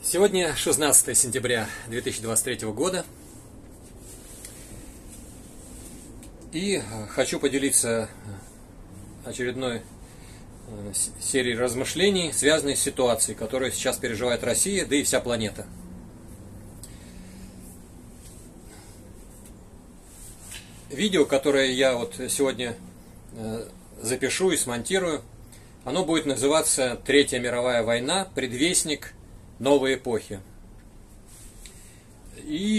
Сегодня 16 сентября 2023 года, и хочу поделиться очередной серией размышлений, связанной с ситуацией, которую сейчас переживает Россия, да и вся планета. Видео, которое я сегодня запишу и смонтирую, оно будет называться «Третья мировая война. Предвестник новой эпохи». И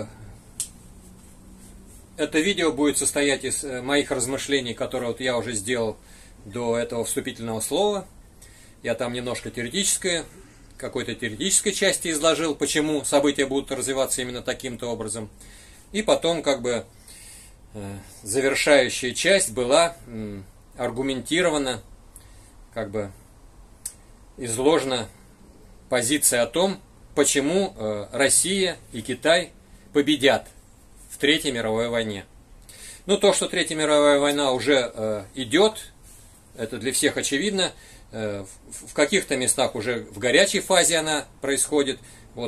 это видео будет состоять из моих размышлений, которые я уже сделал до этого вступительного слова. Я там немножко какой-то теоретической части изложил, почему события будут развиваться именно таким-то образом. И потом завершающая часть была аргументирована, изложена позиция о том, почему Россия и Китай победят в Третьей мировой войне. То, что Третья мировая война уже идет, это для всех очевидно. В каких-то местах уже в горячей фазе она происходит.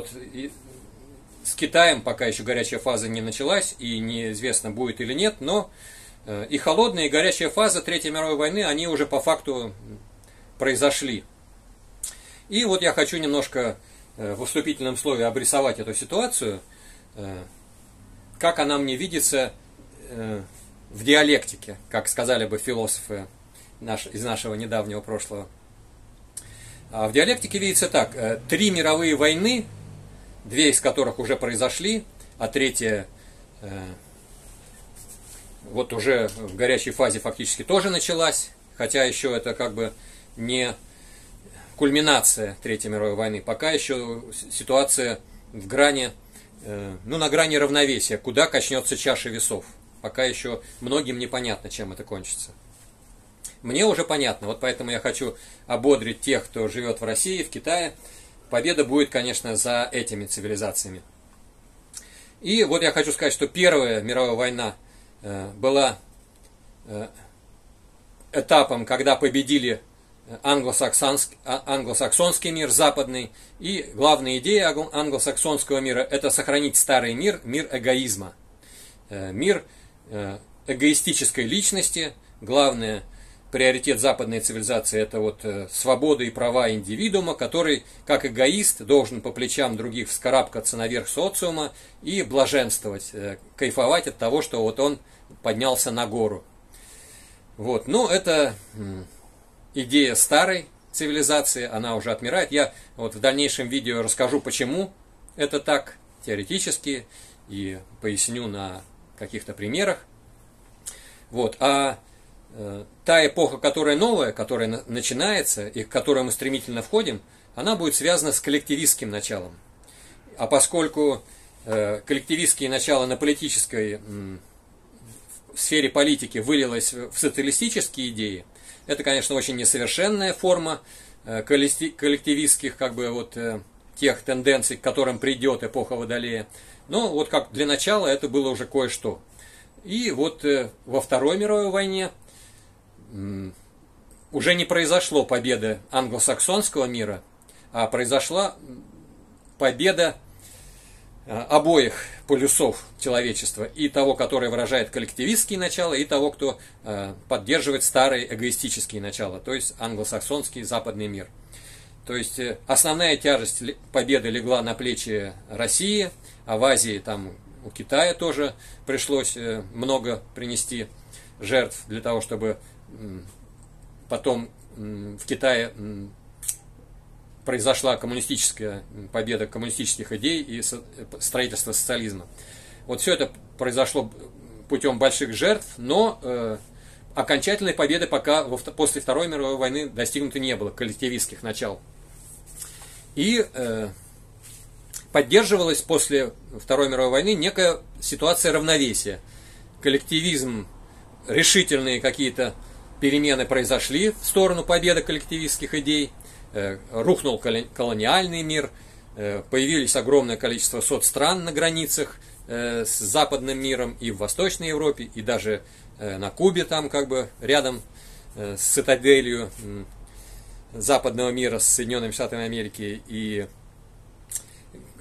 С Китаем пока еще горячая фаза не началась, и неизвестно, будет или нет, но и холодная, и горячая фаза Третьей мировой войны, они уже по факту произошли. И я хочу немножко в вступительном слове обрисовать эту ситуацию, как она мне видится в диалектике, как сказали бы философы из нашего недавнего прошлого. А в диалектике видится так: три мировые войны, две из которых уже произошли, а третья уже в горячей фазе фактически тоже началась, хотя еще это не кульминация Третьей мировой войны, пока еще ситуация на грани равновесия, куда качнется чаша весов. Пока еще многим непонятно, чем это кончится. Мне уже понятно, поэтому я хочу ободрить тех, кто живет в России, в Китае. Победа будет, конечно, за этими цивилизациями. И я хочу сказать, что Первая мировая война была этапом, когда победили англосаксонский мир, западный, и главная идея англосаксонского мира – это сохранить старый мир, мир эгоизма, мир эгоистической личности. Главный приоритет западной цивилизации – это свобода и права индивидуума, который, как эгоист, должен по плечам других вскарабкаться наверх социума и блаженствовать, кайфовать от того, что он поднялся на гору. Это идея старой цивилизации, она уже отмирает. Я в дальнейшем видео расскажу, почему это так теоретически, и поясню на каких-то примерах. А та эпоха, которая новая, которая начинается и в которую мы стремительно входим, она будет связана с коллективистским началом. А поскольку коллективистские начала на политической в сфере политики вылилось в социалистические идеи, это, конечно, очень несовершенная форма коллективистских, тех тенденций, к которым придет эпоха Водолея. Но как для начала это было уже кое-что. И во Второй мировой войне уже не произошло победы англосаксонского мира, а произошла победа обоих полюсов человечества, и того, который выражает коллективистские начала, и того, кто поддерживает старые эгоистические начала, то есть англосаксонский западный мир. То есть основная тяжесть победы легла на плечи России, а в Азии, у Китая тоже пришлось много принести жертв для того, чтобы потом в Китае произошла коммунистическая победа коммунистических идей и строительство социализма. Все это произошло путем больших жертв, но окончательной победы пока после Второй мировой войны достигнуто не было, коллективистских начал. И поддерживалась после Второй мировой войны некая ситуация равновесия. Коллективизм, решительные какие-то перемены произошли в сторону победы коллективистских идей, рухнул колониальный мир, появились огромное количество соцстран на границах с западным миром и в Восточной Европе, и даже на Кубе, рядом с цитаделью западного мира, с Соединенными Штатами Америки, и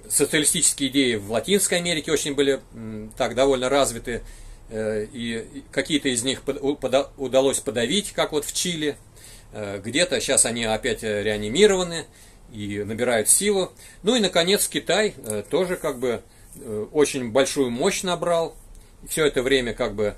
социалистические идеи в Латинской Америке очень были так довольно развиты, и какие-то из них удалось подавить, как вот в Чили. Где-то сейчас они опять реанимированы и набирают силу. Ну и, наконец, Китай тоже как бы очень большую мощь набрал. Все это время как бы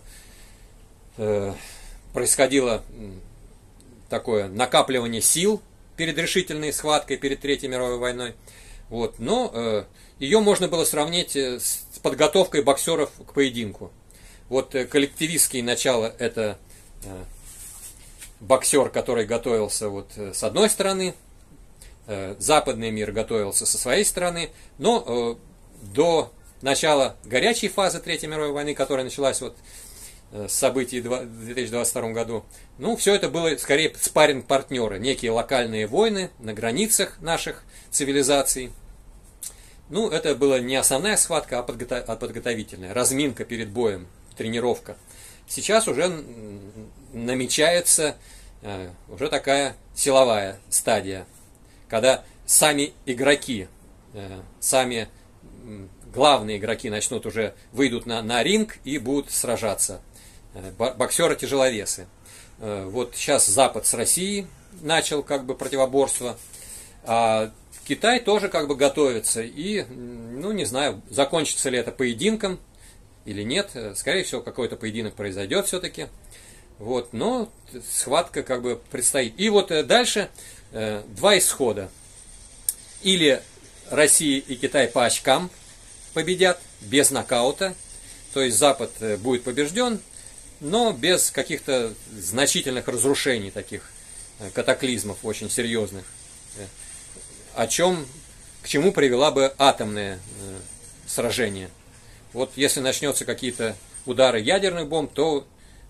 происходило такое накапливание сил перед решительной схваткой, перед Третьей мировой войной. Вот. Но ее можно было сравнить с подготовкой боксеров к поединку. Вот коллективистские начала — это боксер, который готовился вот с одной стороны, западный мир готовился со своей стороны, но до начала горячей фазы Третьей мировой войны, которая началась вот с событий в 2022 году, ну, все это было скорее спарринг-партнеры, некие локальные войны на границах наших цивилизаций. Ну, это была не основная схватка, а подготовительная, разминка перед боем, тренировка. Сейчас уже намечается уже такая силовая стадия, когда сами игроки, сами главные игроки выйдут на ринг и будут сражаться. Боксеры-тяжеловесы. Вот сейчас Запад с Россией начал как бы противоборство, а Китай тоже как бы готовится. И, ну, не знаю, закончится ли это поединком или нет. Скорее всего, какой-то поединок произойдет все-таки. Вот, но схватка как бы предстоит. И вот дальше два исхода. Или Россия и Китай по очкам победят, без нокаута. То есть Запад будет побежден, но без каких-то значительных разрушений, таких катаклизмов очень серьезных. К чему привела бы атомное сражение. Вот если начнется какие-то удары ядерных бомб, то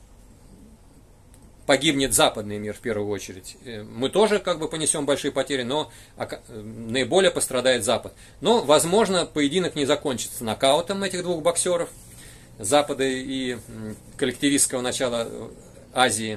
погибнет западный мир в первую очередь. Мы тоже как бы понесем большие потери, но наиболее пострадает Запад. Но, возможно, поединок не закончится нокаутом этих двух боксеров, Запада и коллективистского начала Азии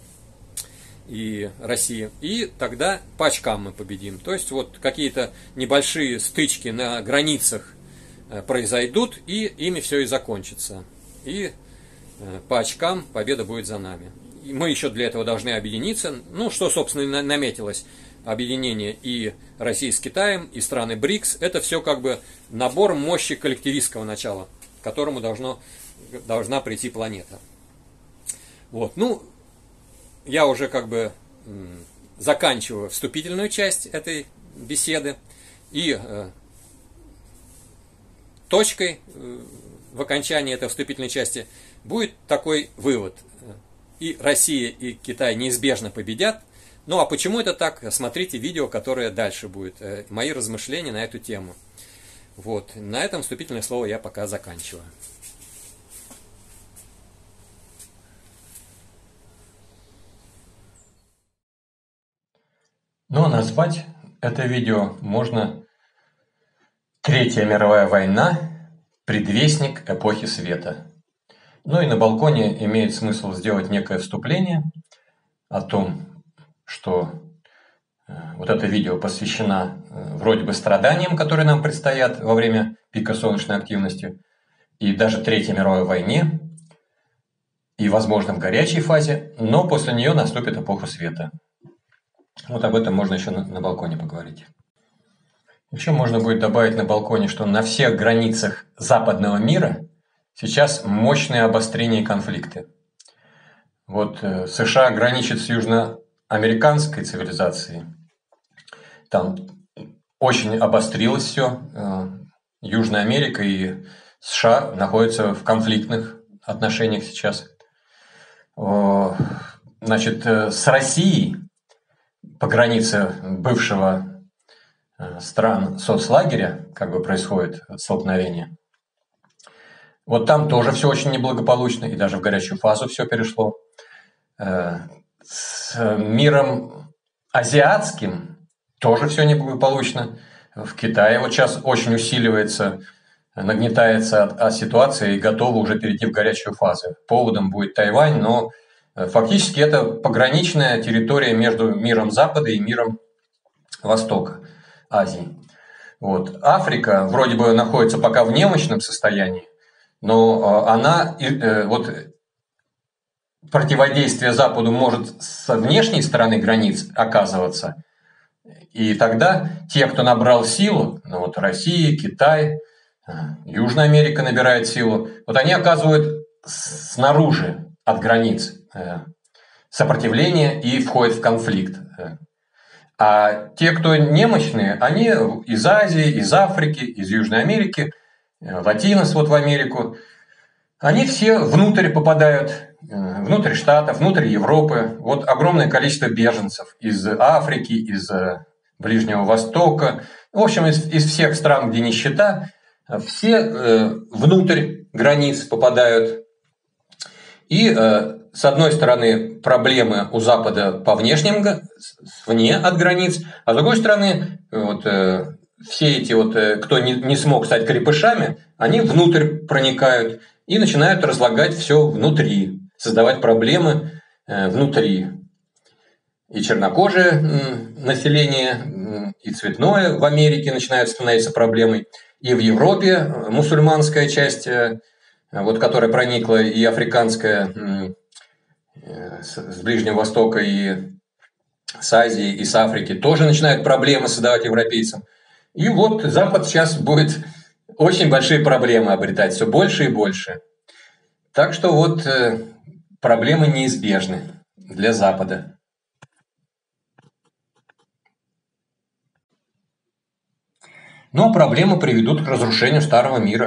и России. И тогда по очкам мы победим. То есть вот какие-то небольшие стычки на границах произойдут, и ими все и закончится. И по очкам победа будет за нами. И мы еще для этого должны объединиться. Ну, что, собственно, наметилось. Объединение и России с Китаем, и страны БРИКС. Это все как бы набор мощи коллективистского начала, к которому должна прийти планета. Вот. Ну, я уже как бы заканчиваю вступительную часть этой беседы. И точкой в окончании этой вступительной части будет такой вывод. И Россия, и Китай неизбежно победят. Ну а почему это так? Смотрите видео, которое дальше будет. Мои размышления на эту тему. Вот. На этом вступительное слово я пока заканчиваю. Но назвать это видео можно «Третья мировая война. Предвестник эпохи света». Ну и на балконе имеет смысл сделать некое вступление о том, что вот это видео посвящено вроде бы страданиям, которые нам предстоят во время пика солнечной активности, и даже Третьей мировой войне, и, возможно, в горячей фазе, но после нее наступит эпоха света. Вот об этом можно еще на балконе поговорить. Еще можно будет добавить на балконе, что на всех границах западного мира сейчас мощные обострения и конфликты. Вот США граничит с южноамериканской цивилизацией. Там очень обострилось все. Южная Америка и США находятся в конфликтных отношениях сейчас. Значит, с Россией по границе бывшего стран соцлагеря как бы происходит столкновение. Вот там тоже все очень неблагополучно, и даже в горячую фазу все перешло. С миром азиатским тоже все неблагополучно. В Китае вот сейчас очень усиливается, нагнетается ситуация и готова уже перейти в горячую фазу. Поводом будет Тайвань, но фактически это пограничная территория между миром Запада и миром Востока, Азии. Вот. Африка вроде бы находится пока в немощном состоянии, но она, вот противодействие Западу может с внешней стороны границ оказываться. И тогда те, кто набрал силу, ну вот Россия, Китай, Южная Америка набирает силу, вот они оказывают снаружи от границ сопротивление и входят в конфликт. А те, кто немощные, они из Азии, из Африки, из Южной Америки, латинос вот в Америку, они все внутрь попадают, внутрь Штатов, внутрь Европы. Вот огромное количество беженцев из Африки, из Ближнего Востока, в общем, из всех стран, где нищета, все внутрь границ попадают. И с одной стороны проблемы у Запада по внешним, вне от границ, а с другой стороны вот, все эти, вот, кто не смог стать крепышами, они внутрь проникают и начинают разлагать все внутри, создавать проблемы внутри. И чернокожее население, и цветное в Америке начинает становиться проблемой, и в Европе мусульманская часть, вот, которая проникла, и африканская с Ближнего Востока, и с Азии, и с Африки, тоже начинают проблемы создавать европейцам. И вот Запад сейчас будет очень большие проблемы обретать, все больше и больше. Так что вот проблемы неизбежны для Запада. Но проблемы приведут к разрушению старого мира.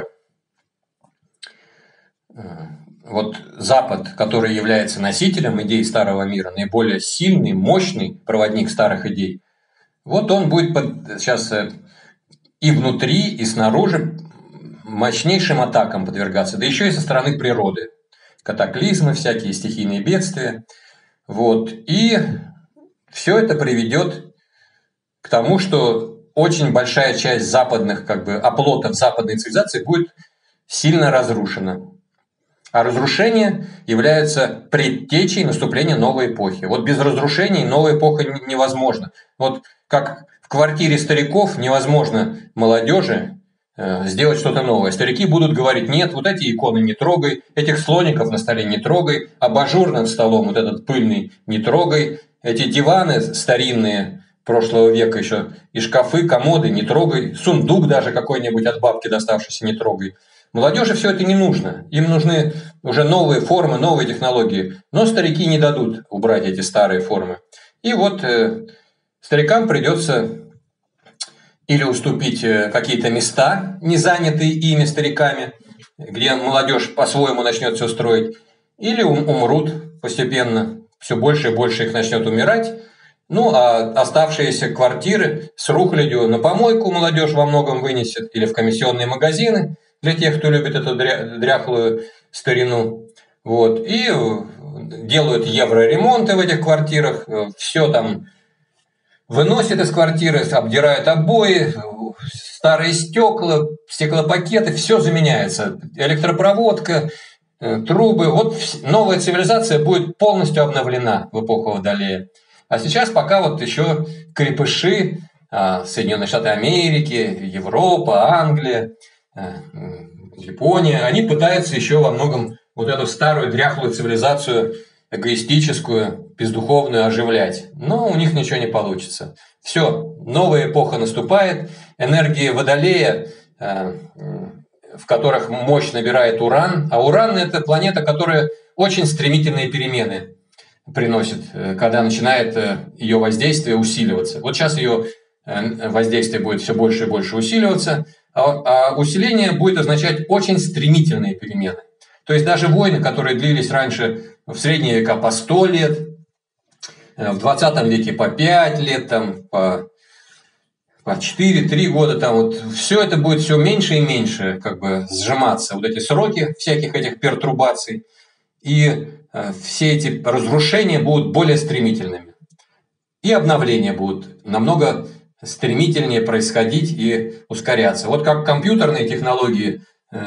Вот Запад, который является носителем идей старого мира, наиболее сильный, мощный проводник старых идей, вот он будет сейчас и внутри, и снаружи мощнейшим атакам подвергаться, да еще и со стороны природы. Катаклизмы, всякие стихийные бедствия. Вот. И все это приведет к тому, что очень большая часть западных, как бы, оплотов западной цивилизации будет сильно разрушена. А разрушение является предтечей наступления новой эпохи. Вот без разрушений новая эпоха невозможна. Вот как в квартире стариков невозможно молодежи сделать что-то новое. Старики будут говорить: нет, вот эти иконы не трогай, этих слоников на столе не трогай, абажур над столом вот этот пыльный не трогай, эти диваны старинные прошлого века еще, и шкафы, комоды не трогай, сундук даже какой-нибудь от бабки доставшийся не трогай. Молодежи все это не нужно. Им нужны уже новые формы, новые технологии. Но старики не дадут убрать эти старые формы. И вот старикам придется или уступить какие-то места, не занятые ими стариками, где молодежь по-своему начнет все строить, или умрут постепенно. Все больше и больше их начнет умирать. Ну, а оставшиеся квартиры с рухлядью на помойку молодежь во многом вынесет, или в комиссионные магазины, для тех, кто любит эту дряхлую старину. Вот. И делают евроремонты в этих квартирах, все там выносят из квартиры, обдирают обои, старые стекла, стеклопакеты, все заменяется. Электропроводка, трубы. Вот новая цивилизация будет полностью обновлена в эпоху Водолея. А сейчас пока вот еще крепыши Соединенные Штаты Америки, Европа, Англия, Япония, они пытаются еще во многом вот эту старую дряхлую цивилизацию, эгоистическую, бездуховную оживлять. Но у них ничего не получится. Все, новая эпоха наступает, энергии Водолея, в которых мощь набирает Уран, а Уран – это планета, которая очень стремительные перемены приносит, когда начинает ее воздействие усиливаться. Вот сейчас ее воздействие будет все больше и больше усиливаться, а усиление будет означать очень стремительные перемены. То есть даже войны, которые длились раньше в средние века по 100 лет, в 20 веке по 5 лет, там, по 4-3 года, там, вот, все это будет все меньше и меньше как бы сжиматься, вот эти сроки всяких этих пертурбаций, и все эти разрушения будут более стремительными. И обновления будут намного стремительнее происходить и ускоряться. Вот как компьютерные технологии,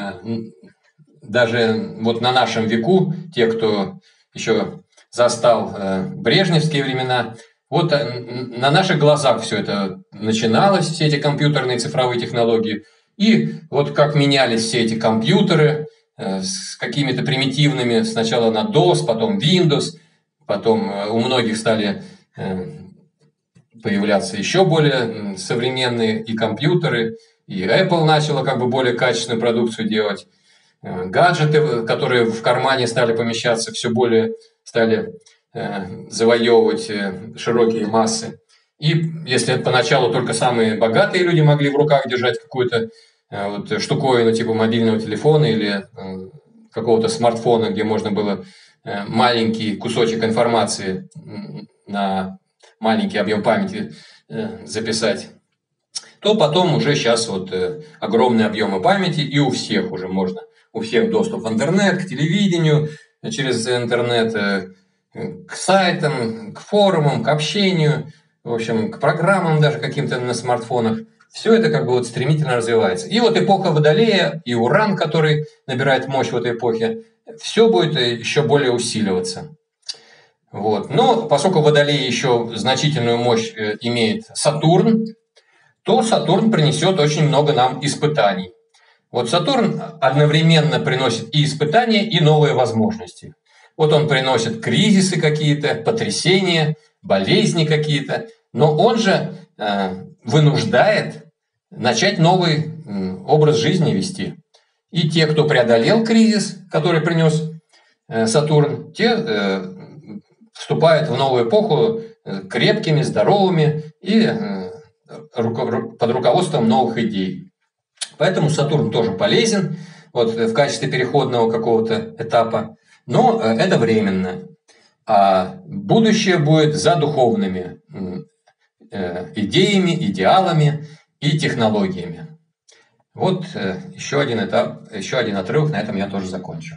даже вот на нашем веку, те, кто еще застал брежневские времена, Вот на наших глазах все это начиналось, все эти компьютерные цифровые технологии. И вот как менялись все эти компьютеры с какими-то примитивными, сначала на DOS, потом Windows, потом у многих стали появляться еще более современные и компьютеры, и Apple начала как бы более качественную продукцию делать. Гаджеты, которые в кармане стали помещаться, все более стали завоевывать широкие массы. И если поначалу только самые богатые люди могли в руках держать какую-то вот штуковину типа мобильного телефона или какого-то смартфона, где можно было маленький кусочек информации на маленький объем памяти записать, то потом уже сейчас вот огромные объемы памяти, и у всех уже можно. У всех доступ в интернет, к телевидению, через интернет, к сайтам, к форумам, к общению, в общем, к программам даже каким-то на смартфонах. Все это как бы вот стремительно развивается. И вот эпоха Водолея и Уран, который набирает мощь в этой эпохе, все будет еще более усиливаться. Вот. Но поскольку Водолей еще значительную мощь имеет Сатурн, то Сатурн принесет очень много нам испытаний. Вот Сатурн одновременно приносит и испытания, и новые возможности. Вот он приносит кризисы какие-то, потрясения, болезни какие-то, но он же вынуждает начать новый образ жизни вести. И те, кто преодолел кризис, который принес Сатурн, те вступают в новую эпоху крепкими, здоровыми и под руководством новых идей. Поэтому Сатурн тоже полезен вот, в качестве переходного какого-то этапа, но это временно. А будущее будет за духовными идеями, идеалами и технологиями. Вот еще один этап, еще один отрывок, на этом я тоже закончу.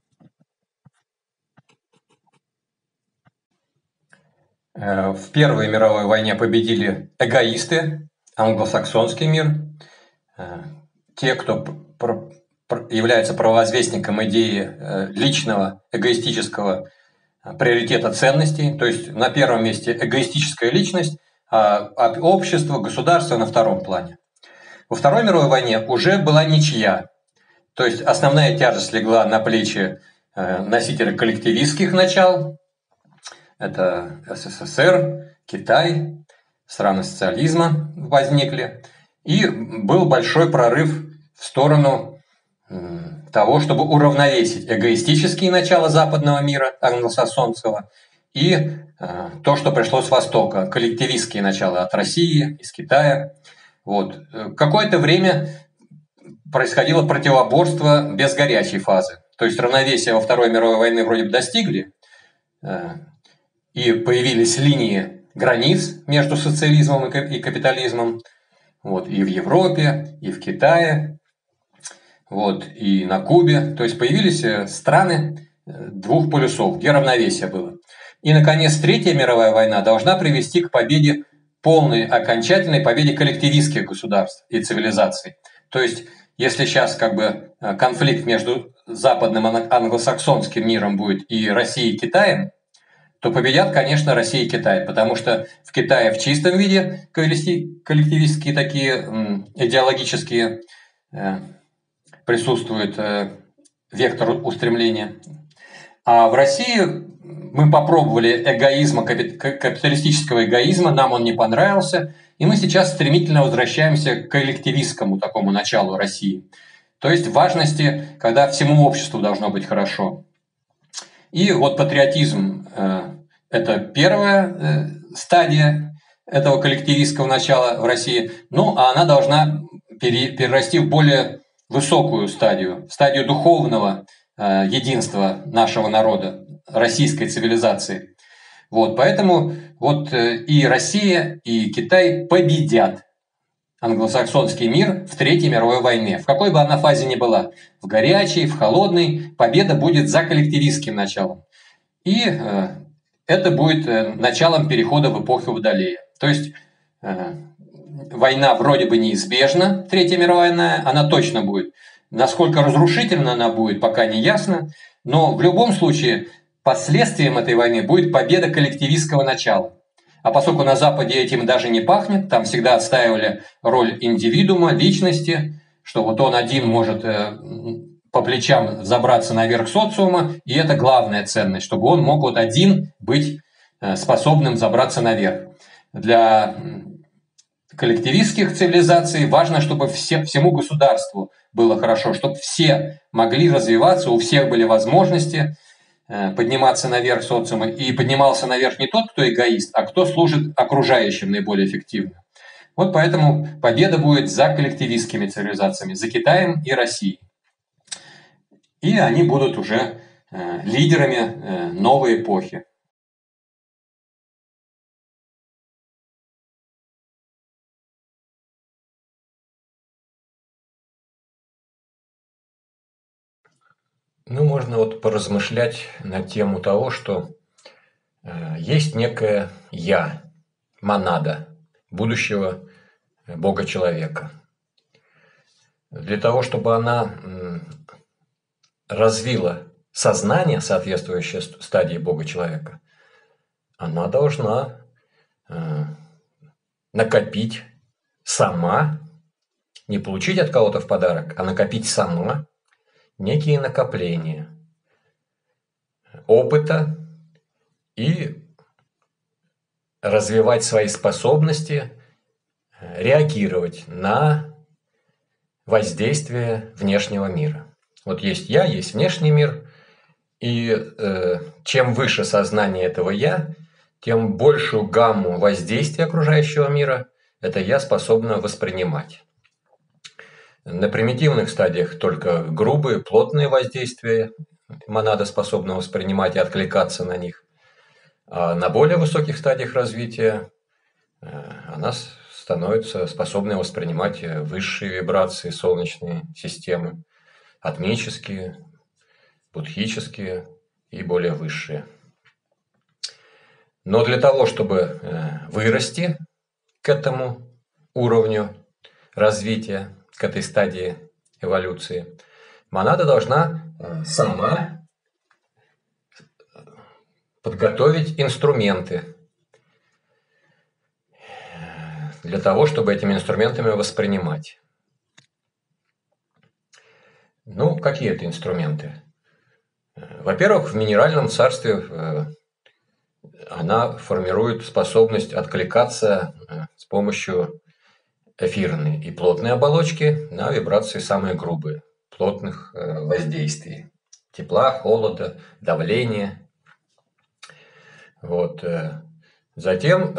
В Первой мировой войне победили эгоисты, англосаксонский мир, те, кто является провозвестником идеи личного, эгоистического приоритета ценностей, то есть на первом месте эгоистическая личность, а общество, государство на втором плане. Во Второй мировой войне уже была ничья, то есть основная тяжесть легла на плечи носителя коллективистских начал, это СССР, Китай, страны социализма возникли, и был большой прорыв в сторону того, чтобы уравновесить эгоистические начала западного мира, англосаксонского, и то, что пришло с Востока, коллективистские начала от России, из Китая. Вот. Какое-то время происходило противоборство без горячей фазы. То есть равновесие во Второй мировой войны вроде бы достигли, и появились линии границ между социализмом и капитализмом, вот, и в Европе, и в Китае, вот, и на Кубе. То есть появились страны двух полюсов, где равновесие было. И, наконец, Третья мировая война должна привести к победе, полной, окончательной победе коллективистских государств и цивилизаций. То есть, если сейчас как бы конфликт между западным англосаксонским миром будет и Россией и Китаем, то победят, конечно, Россия и Китай, потому что в Китае в чистом виде коллективистские такие идеологические присутствует вектор устремления. А в России мы попробовали эгоизма, капиталистического эгоизма, нам он не понравился, и мы сейчас стремительно возвращаемся к коллективистскому такому началу России. То есть важности, когда всему обществу должно быть хорошо. И вот патриотизм – это первая стадия этого коллективистского начала в России, ну а она должна перерасти в более высокую стадию духовного единства нашего народа, российской цивилизации. Вот, поэтому вот и Россия, и Китай победят англосаксонский мир в Третьей мировой войне. В какой бы она фазе ни была, в горячей, в холодной, победа будет за коллективистским началом. И это будет началом перехода в эпоху Водолея. То есть война вроде бы неизбежна, Третья мировая война, она точно будет. Насколько разрушительна она будет, пока не ясно, но в любом случае последствием этой войны будет победа коллективистского начала. А поскольку на Западе этим даже не пахнет, там всегда отстаивали роль индивидуума, личности, что вот он один может по плечам забраться наверх социума, и это главная ценность, чтобы он мог вот один быть способным забраться наверх. Для коллективистских цивилизаций важно, чтобы всему государству было хорошо, чтобы все могли развиваться, у всех были возможности подниматься наверх социума. И поднимался наверх не тот, кто эгоист, а кто служит окружающим наиболее эффективно. Вот поэтому победа будет за коллективистскими цивилизациями, за Китаем и Россией. И они будут уже лидерами новой эпохи. Ну, можно вот поразмышлять на тему того, что есть некое «я», монада будущего Бога-человека. Для того, чтобы она развила сознание, соответствующее стадии Бога-человека, она должна накопить сама, не получить от кого-то в подарок, а накопить сама некие накопления опыта и развивать свои способности реагировать на воздействие внешнего мира. Вот есть я, есть внешний мир, и чем выше сознание этого я, тем большую гамму воздействия окружающего мира это я способно воспринимать. На примитивных стадиях только грубые, плотные воздействия монада способна воспринимать и откликаться на них. А на более высоких стадиях развития она становится способной воспринимать высшие вибрации солнечной системы, атмические, будхические и более высшие. Но для того, чтобы вырасти к этому уровню развития, к этой стадии эволюции, монада должна сама подготовить инструменты для того, чтобы этими инструментами воспринимать. Ну, какие это инструменты? Во-первых, в минеральном царстве она формирует способность откликаться с помощью эфирной и плотной оболочки на вибрации самые грубые, плотных воздействий. Тепла, холода, давления. Вот. Затем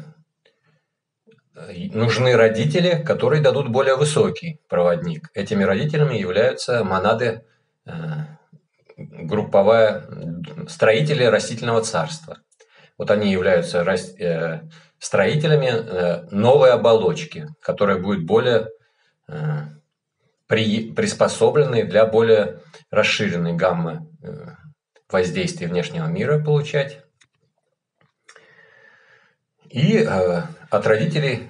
нужны родители, которые дадут более высокий проводник. Этими родителями являются монады групповая строители растительного царства. Вот они являются строителями новой оболочки, которая будет более приспособленной для более расширенной гаммы воздействия внешнего мира получать. И от родителей,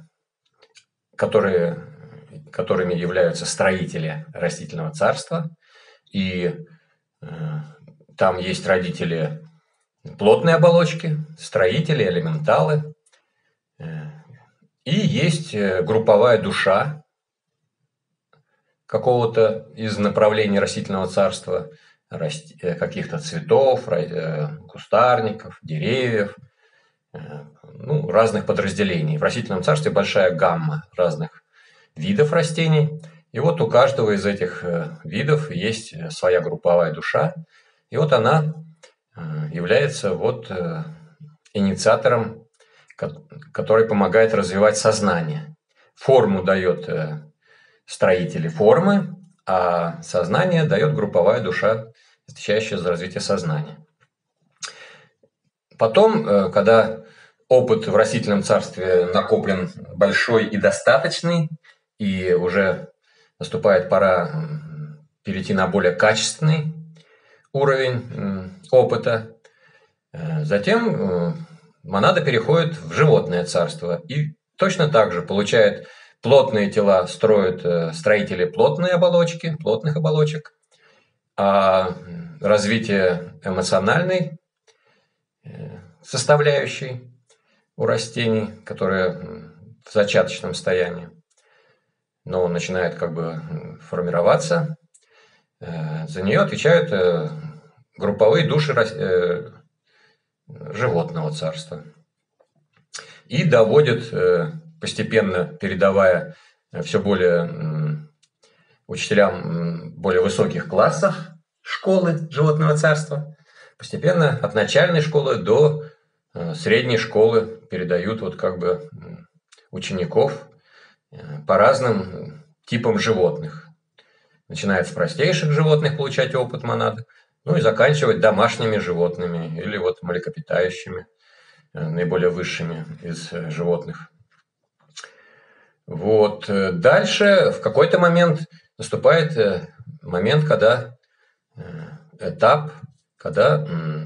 которыми являются строители растительного царства, и там есть родители плотной оболочки, строители, элементалы, и есть групповая душа какого-то из направлений растительного царства, каких-то цветов, кустарников, деревьев, ну, разных подразделений. В растительном царстве большая гамма разных видов растений. И вот у каждого из этих видов есть своя групповая душа. И вот она является вот инициатором, который помогает развивать сознание. Форму дает строители формы, а сознание дает групповая душа, отвечающая за развитие сознания. Потом, когда опыт в растительном царстве накоплен большой и достаточный, и уже наступает пора перейти на более качественный уровень опыта, затем монада переходит в животное царство и точно так же получает плотные тела, строят строители плотные оболочки, плотных оболочек, а развитие эмоциональной составляющей у растений, которые в зачаточном состоянии, но начинает как бы формироваться. За нее отвечают групповые души животного царства. И доводят, постепенно передавая все более учителям более высоких классов школы животного царства, постепенно от начальной школы до средней школы передают вот как бы учеников по разным типам животных. Начинает с простейших животных получать опыт монады, ну и заканчивать домашними животными или вот млекопитающими, наиболее высшими из животных. Вот. Дальше в какой-то момент наступает момент, этап, когда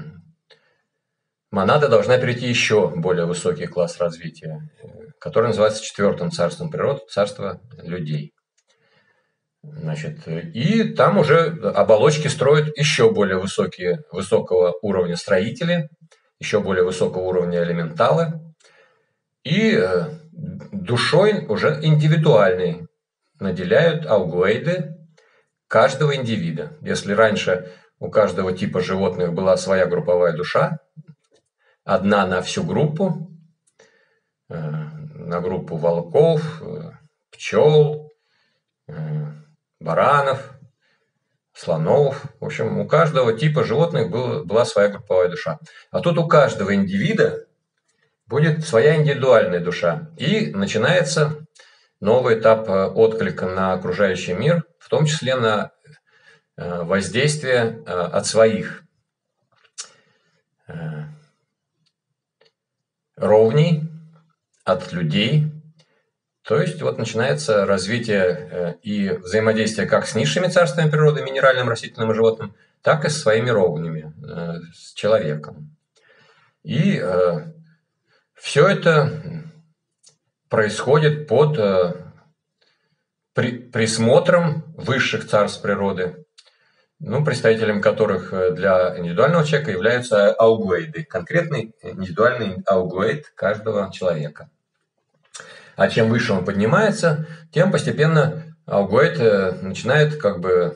монада должна перейти еще более высокий класс развития, который называется четвертым царством природы, царство людей. Значит, и там уже оболочки строят еще более высокого уровня строители, еще более высокого уровня элементалы. И душой уже индивидуальной наделяют аугуэйды каждого индивида. Если раньше у каждого типа животных была своя групповая душа, одна на всю группу, на группу волков, пчел, баранов, слонов. В общем, у каждого типа животных была своя групповая душа. А тут у каждого индивида будет своя индивидуальная душа. И начинается новый этап отклика на окружающий мир, в том числе на воздействие от своих ровней, от людей. То есть вот начинается развитие и взаимодействие как с низшими царствами природы, минеральным, растительным и животным, так и с своими ровнями, с человеком. И все это происходит под присмотром высших царств природы, представителем которых для индивидуального человека являются аугуэйды, конкретный индивидуальный аугуэйд каждого человека. А чем выше он поднимается, тем постепенно аугуэйд начинает как бы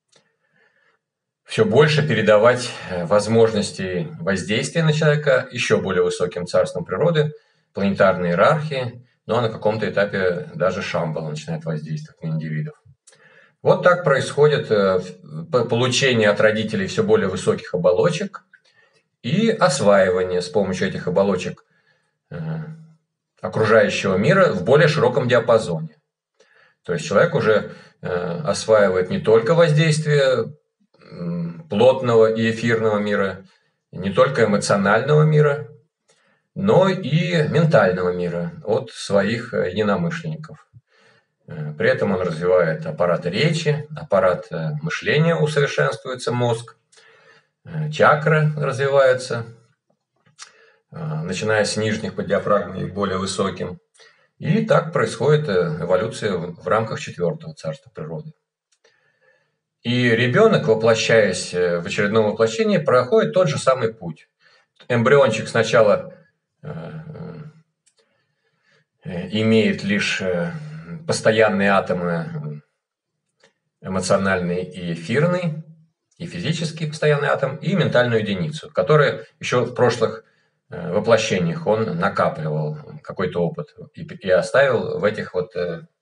все больше передавать возможности воздействия на человека еще более высоким царством природы, планетарной иерархии, а на каком-то этапе даже Шамбала начинает воздействовать на индивидов. Вот так происходит получение от родителей все более высоких оболочек и осваивание с помощью этих оболочек окружающего мира в более широком диапазоне. То есть человек уже осваивает не только воздействие плотного и эфирного мира, не только эмоционального мира, но и ментального мира от своих единомышленников. При этом он развивает аппарат речи, аппарат мышления, усовершенствуется мозг, чакры развиваются, начиная с нижних по диафрагме и более высоким. И так происходит эволюция в рамках четвертого царства природы. И ребенок, воплощаясь в очередном воплощении, проходит тот же самый путь. Эмбриончик сначала имеет лишь постоянные атомы эмоциональный и эфирный, и физический постоянный атом, и ментальную единицу, которая еще в прошлых воплощениях он накапливал какой-то опыт и оставил в этих вот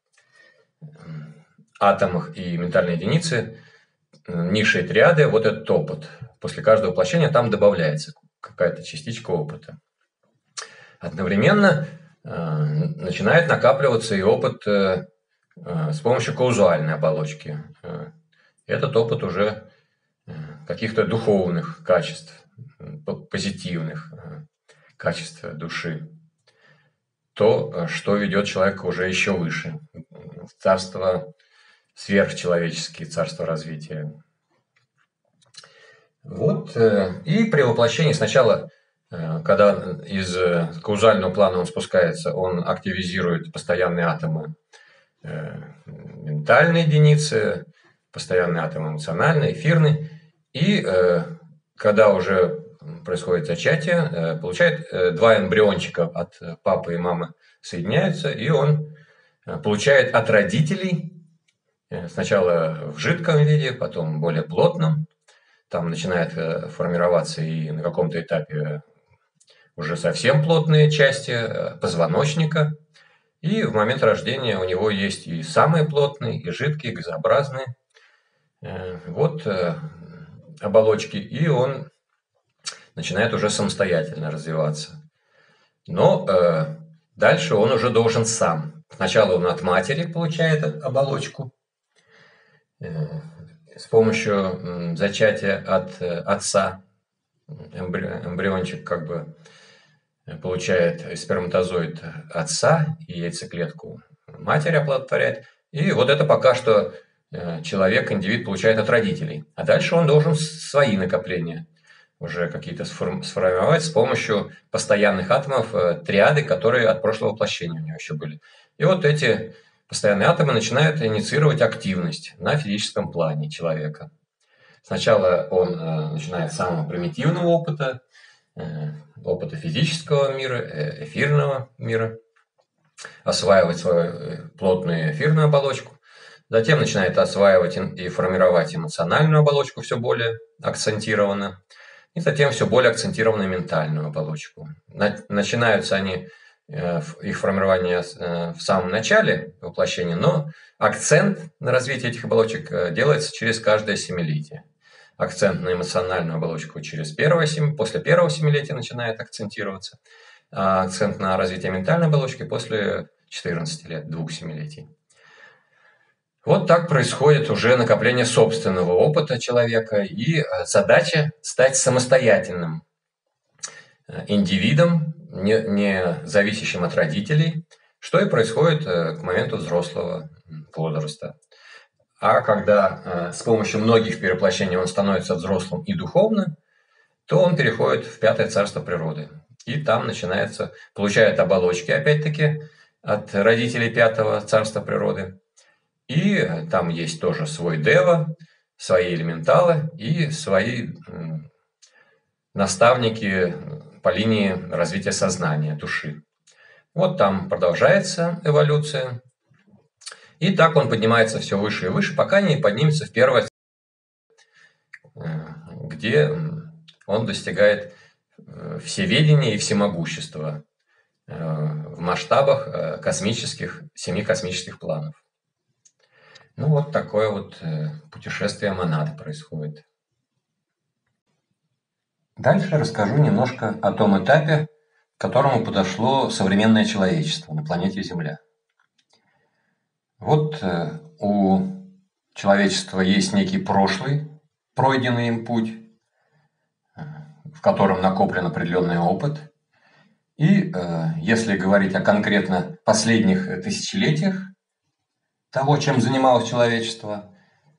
атомах и ментальной единице низшей триады вот этот опыт. После каждого воплощения там добавляется какая-то частичка опыта. Одновременно начинает накапливаться и опыт с помощью каузуальной оболочки. Этот опыт уже каких-то духовных качеств, позитивных качеств души. То, что ведет человека уже еще выше, в царство сверхчеловеческие, царство развития. Вот. И при воплощении сначала, когда из каузального плана он спускается, он активизирует постоянные атомы ментальной единицы, постоянный атом эмоциональный, эфирный. И когда уже происходит зачатие, получает два эмбриончика от папы и мамы соединяются, и он получает от родителей сначала в жидком виде, потом более плотном. Там начинает формироваться и на каком-то этапе уже совсем плотные части позвоночника. И в момент рождения у него есть и самые плотные, и жидкие, и газообразные оболочки, и он начинает уже самостоятельно развиваться. Но дальше он уже должен сам. Сначала он от матери получает оболочку, с помощью зачатия от отца эмбриончик как бы получает сперматозоид отца и яйцеклетку матери оплодотворяет. И вот это пока что человек, индивид получает от родителей. А дальше он должен свои накопления уже какие-то сформировать с помощью постоянных атомов триады, которые от прошлого воплощения у него еще были. И вот эти постоянные атомы начинают инициировать активность на физическом плане человека. Сначала он начинает с самого примитивного опыта физического мира, эфирного мира, осваивать свою плотную эфирную оболочку. Затем начинает осваивать и формировать эмоциональную оболочку все более акцентированно. И затем все более акцентированную ментальную оболочку. Начинаются они, их формирование в самом начале воплощения, но акцент на развитие этих оболочек делается через каждое семилетие. Акцент на эмоциональную оболочку после первого семилетия начинает акцентироваться, а акцент на развитие ментальной оболочки после 14 лет, 2 семилетий. Вот так происходит уже накопление собственного опыта человека и задача стать самостоятельным индивидом, не зависящим от родителей, что и происходит к моменту взрослого возраста. А когда с помощью многих перевоплощений он становится взрослым и духовным, то он переходит в 5-е царство природы. И там получает оболочки, опять-таки, от родителей 5-го царства природы. И там есть тоже свой дева, свои элементалы и свои наставники по линии развития сознания, души. Вот там продолжается эволюция. И так он поднимается все выше и выше, пока не поднимется в 1-е, где он достигает всеведения и всемогущества в масштабах 7 космических планов. Ну, вот такое вот путешествие монады происходит. Дальше расскажу немножко о том этапе, к которому подошло современное человечество на планете Земля. Вот у человечества есть некий прошлый, пройденный им путь, в котором накоплен определенный опыт. И если говорить о конкретно последних тысячелетиях того, чем занималось человечество,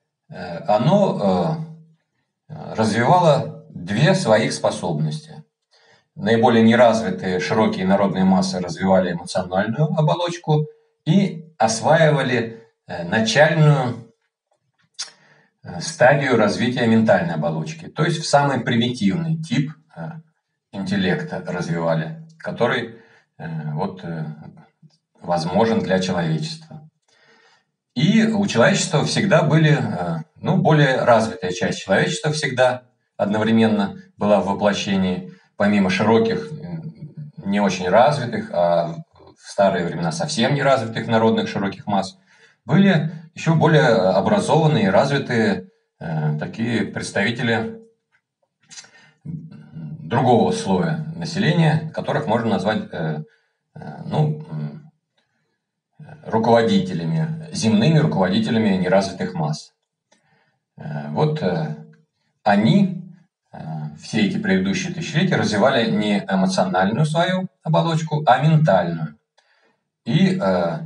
оно развивало 2 своих способности. Наиболее неразвитые широкие народные массы развивали эмоциональную оболочку и осваивали начальную стадию развития ментальной оболочки, то есть в самый примитивный тип интеллекта развивали, который возможен для человечества. И у человечества всегда были, более развитая часть человечества всегда одновременно была в воплощении, помимо широких, не очень развитых, а в старые времена совсем не развитых народных широких масс, были еще более образованные и развитые такие представители другого слоя населения, которых можно назвать руководителями, земными руководителями неразвитых масс. Вот они все эти предыдущие тысячелетия развивали не эмоциональную свою оболочку, а ментальную. И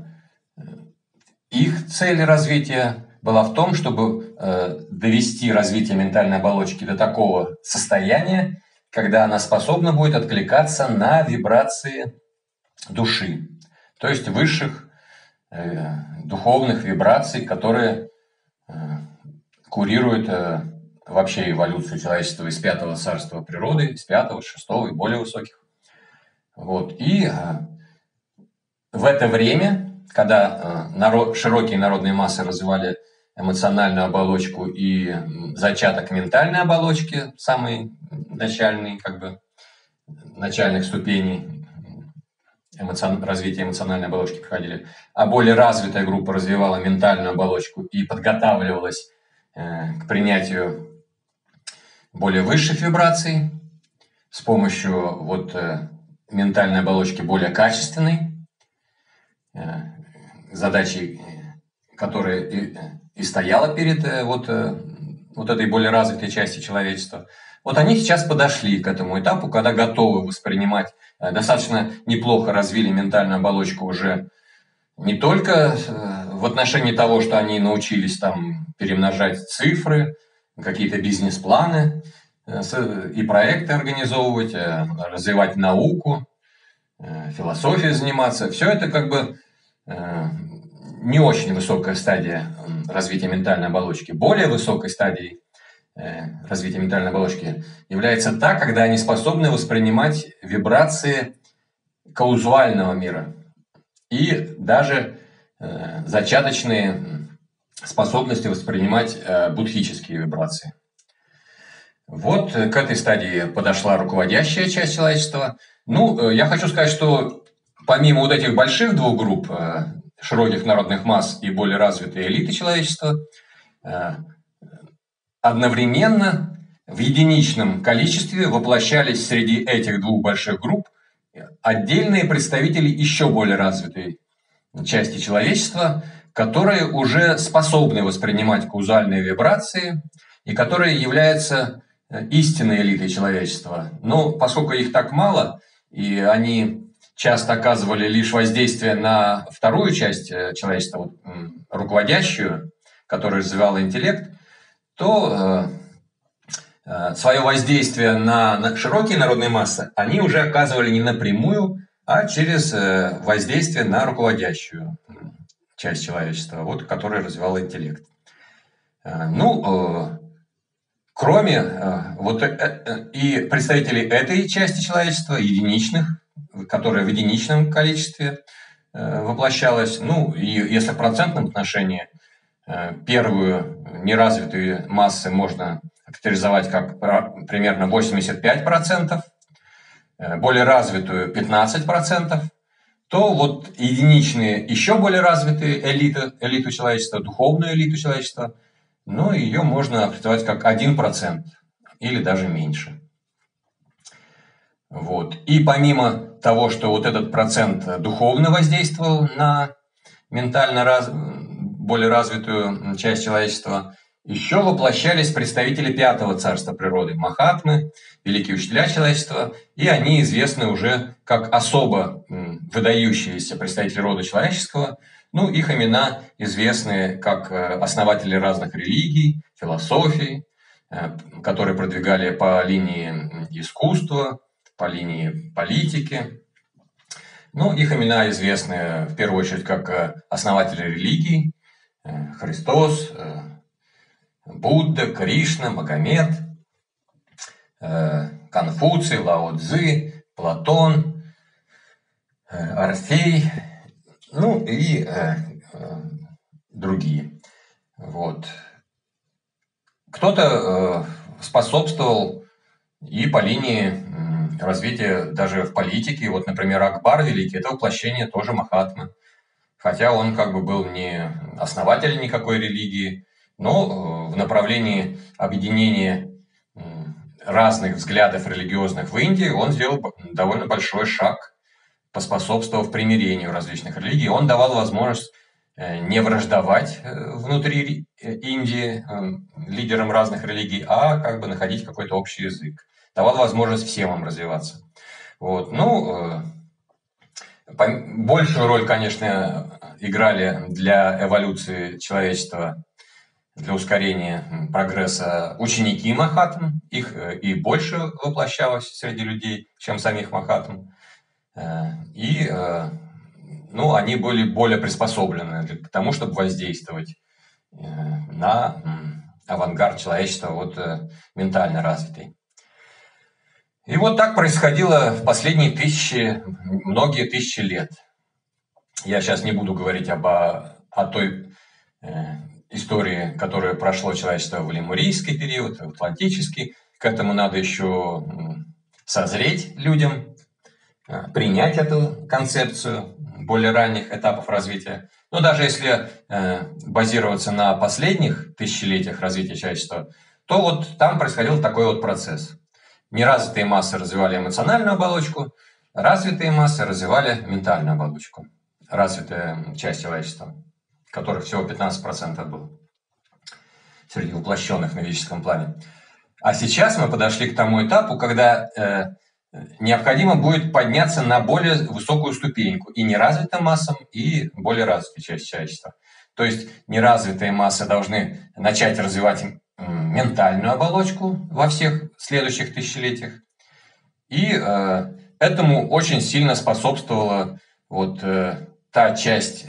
их цель развития была в том, чтобы довести развитие ментальной оболочки до такого состояния, когда она способна будет откликаться на вибрации души, то есть высших духовных вибраций, которые курируют вообще эволюцию человечества из 5-го царства природы, из 5-го, 6-го и более высоких. Вот. И в это время, когда широкие народные массы развивали эмоциональную оболочку и зачаток ментальной оболочки, самые начальные, начальных ступеней развития эмоциональной оболочки проходили, а более развитая группа развивала ментальную оболочку и подготавливалась к принятию более высших вибраций с помощью ментальной оболочки более качественной, задачей, которая и стояла перед этой более развитой части человечества. Вот они сейчас подошли к этому этапу, когда готовы воспринимать, достаточно неплохо развили ментальную оболочку уже не только в отношении того, что они научились там перемножать цифры, какие-то бизнес-планы и проекты организовывать, развивать науку, философией заниматься. Все это не очень высокая стадия развития ментальной оболочки. Более высокой стадией развития ментальной оболочки является та, когда они способны воспринимать вибрации каузуального мира и даже зачаточные способности воспринимать будхические вибрации. Вот к этой стадии подошла руководящая часть человечества. Я хочу сказать, что помимо вот этих больших двух групп, широких народных масс и более развитой элиты человечества, одновременно в единичном количестве воплощались среди этих двух больших групп отдельные представители еще более развитой части человечества, которые уже способны воспринимать каузальные вибрации и которые являются истинной элитой человечества. Но поскольку их так мало, и они часто оказывали лишь воздействие на вторую часть человечества, руководящую, которая развивала интеллект, то свое воздействие на широкие народные массы они уже оказывали не напрямую, а через воздействие на руководящую часть человечества, которая развивала интеллект. Кроме и представителей этой части человечества, единичных, которая в единичном количестве воплощалась, и если в процентном отношении первую неразвитую массу можно характеризовать как примерно 85%, более развитую 15%, то единичные, еще более развитые элиту человечества, духовную элиту человечества, ее можно характеризовать как 1% или даже меньше. И помимо того, что этот процент духовно воздействовал на ментально более развитую часть человечества, еще воплощались представители 5-го царства природы, махатмы, великие учителя человечества, и они известны уже как особо выдающиеся представители рода человеческого. Их имена известны как основатели разных религий, философий, которые продвигали по линии искусства, по линии политики. Их имена известны в первую очередь как основатели религий: Христос, Будда, Кришна, Магомед, Конфуций, Лао Цзы, Платон, Орфей, и другие. Кто-то способствовал и по линии развития даже в политике. Например, Акбар Великий – это воплощение тоже Махатмы. Хотя он был не основатель никакой религии, но в направлении объединения разных взглядов религиозных в Индии он сделал довольно большой шаг, поспособствовав примирению различных религий. Он давал возможность не враждовать внутри Индии лидерам разных религий, а находить какой-то общий язык. Давал возможность всем им развиваться. Большую роль, конечно, играли для эволюции человечества, для ускорения прогресса ученики Махатм. Их и больше воплощалось среди людей, чем самих Махатм. И они были более приспособлены к тому, чтобы воздействовать на авангард человечества вот ментально развитый. И вот так происходило в последние многие тысячи лет. Я сейчас не буду говорить о той истории, которая прошло человечество в лемурийский период, в атлантический. К этому надо еще созреть людям, принять эту концепцию более ранних этапов развития. Но даже если базироваться на последних тысячелетиях развития человечества, то вот там происходил такой вот процесс. Неразвитые массы развивали эмоциональную оболочку, развитые массы развивали ментальную оболочку. Развитая часть человечества, которых всего 15% было среди воплощенных на физическом плане. А сейчас мы подошли к тому этапу, когда необходимо будет подняться на более высокую ступеньку и неразвитым массам, и более развитой части человечества. То есть неразвитые массы должны начать развивать ментальную оболочку во всех следующих тысячелетиях. И этому очень сильно способствовала вот та часть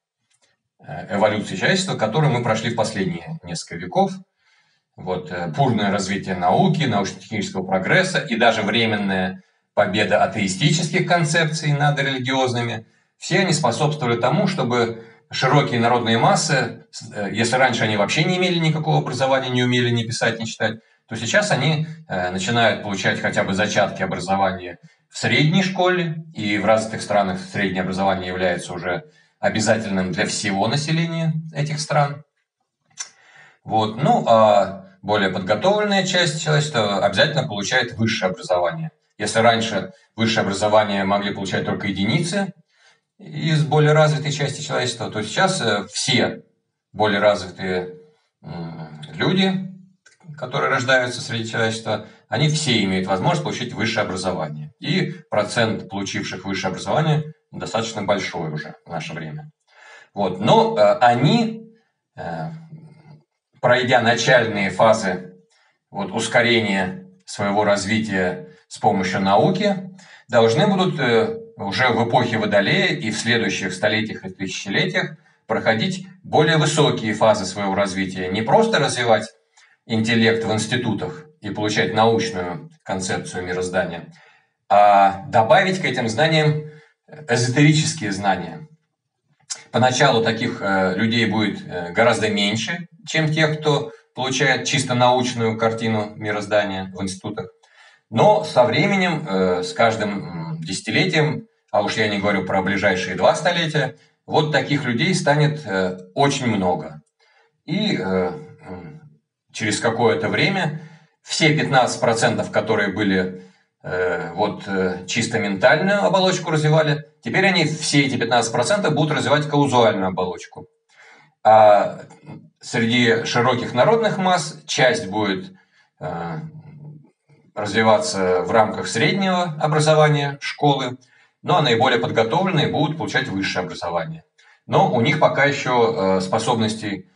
эволюции человечества, которую мы прошли в последние несколько веков. Вот бурное развитие науки, научно-технического прогресса и даже временная победа атеистических концепций над религиозными. Все они способствовали тому, чтобы широкие народные массы, если раньше они вообще не имели никакого образования, не умели ни писать, ни читать, то сейчас они начинают получать хотя бы зачатки образования в средней школе, и в развитых странах среднее образование является уже обязательным для всего населения этих стран. Вот. Ну, а более подготовленная часть человечества обязательно получает высшее образование. Если раньше высшее образование могли получать только единицы из более развитой части человечества, то сейчас все более развитые люди, которые рождаются среди человечества, они все имеют возможность получить высшее образование. И процент получивших высшее образование достаточно большой уже в наше время. Вот. Но они, пройдя начальные фазы вот, ускорения своего развития с помощью науки, должны будут уже в эпохе Водолея и в следующих столетиях и тысячелетиях проходить более высокие фазы своего развития. Не просто развивать интеллект в институтах и получать научную концепцию мироздания, а добавить к этим знаниям эзотерические знания. Поначалу таких людей будет гораздо меньше, чем тех, кто получает чисто научную картину мироздания в институтах. Но со временем, с каждым десятилетием, а уж я не говорю про ближайшие 2 столетия, вот таких людей станет очень много. И через какое-то время все 15%, которые были чисто ментальную оболочку развивали, теперь они все эти 15% будут развивать каузуальную оболочку. А среди широких народных масс часть будет развиваться в рамках среднего образования школы, ну а наиболее подготовленные будут получать высшее образование. Но у них пока еще способностей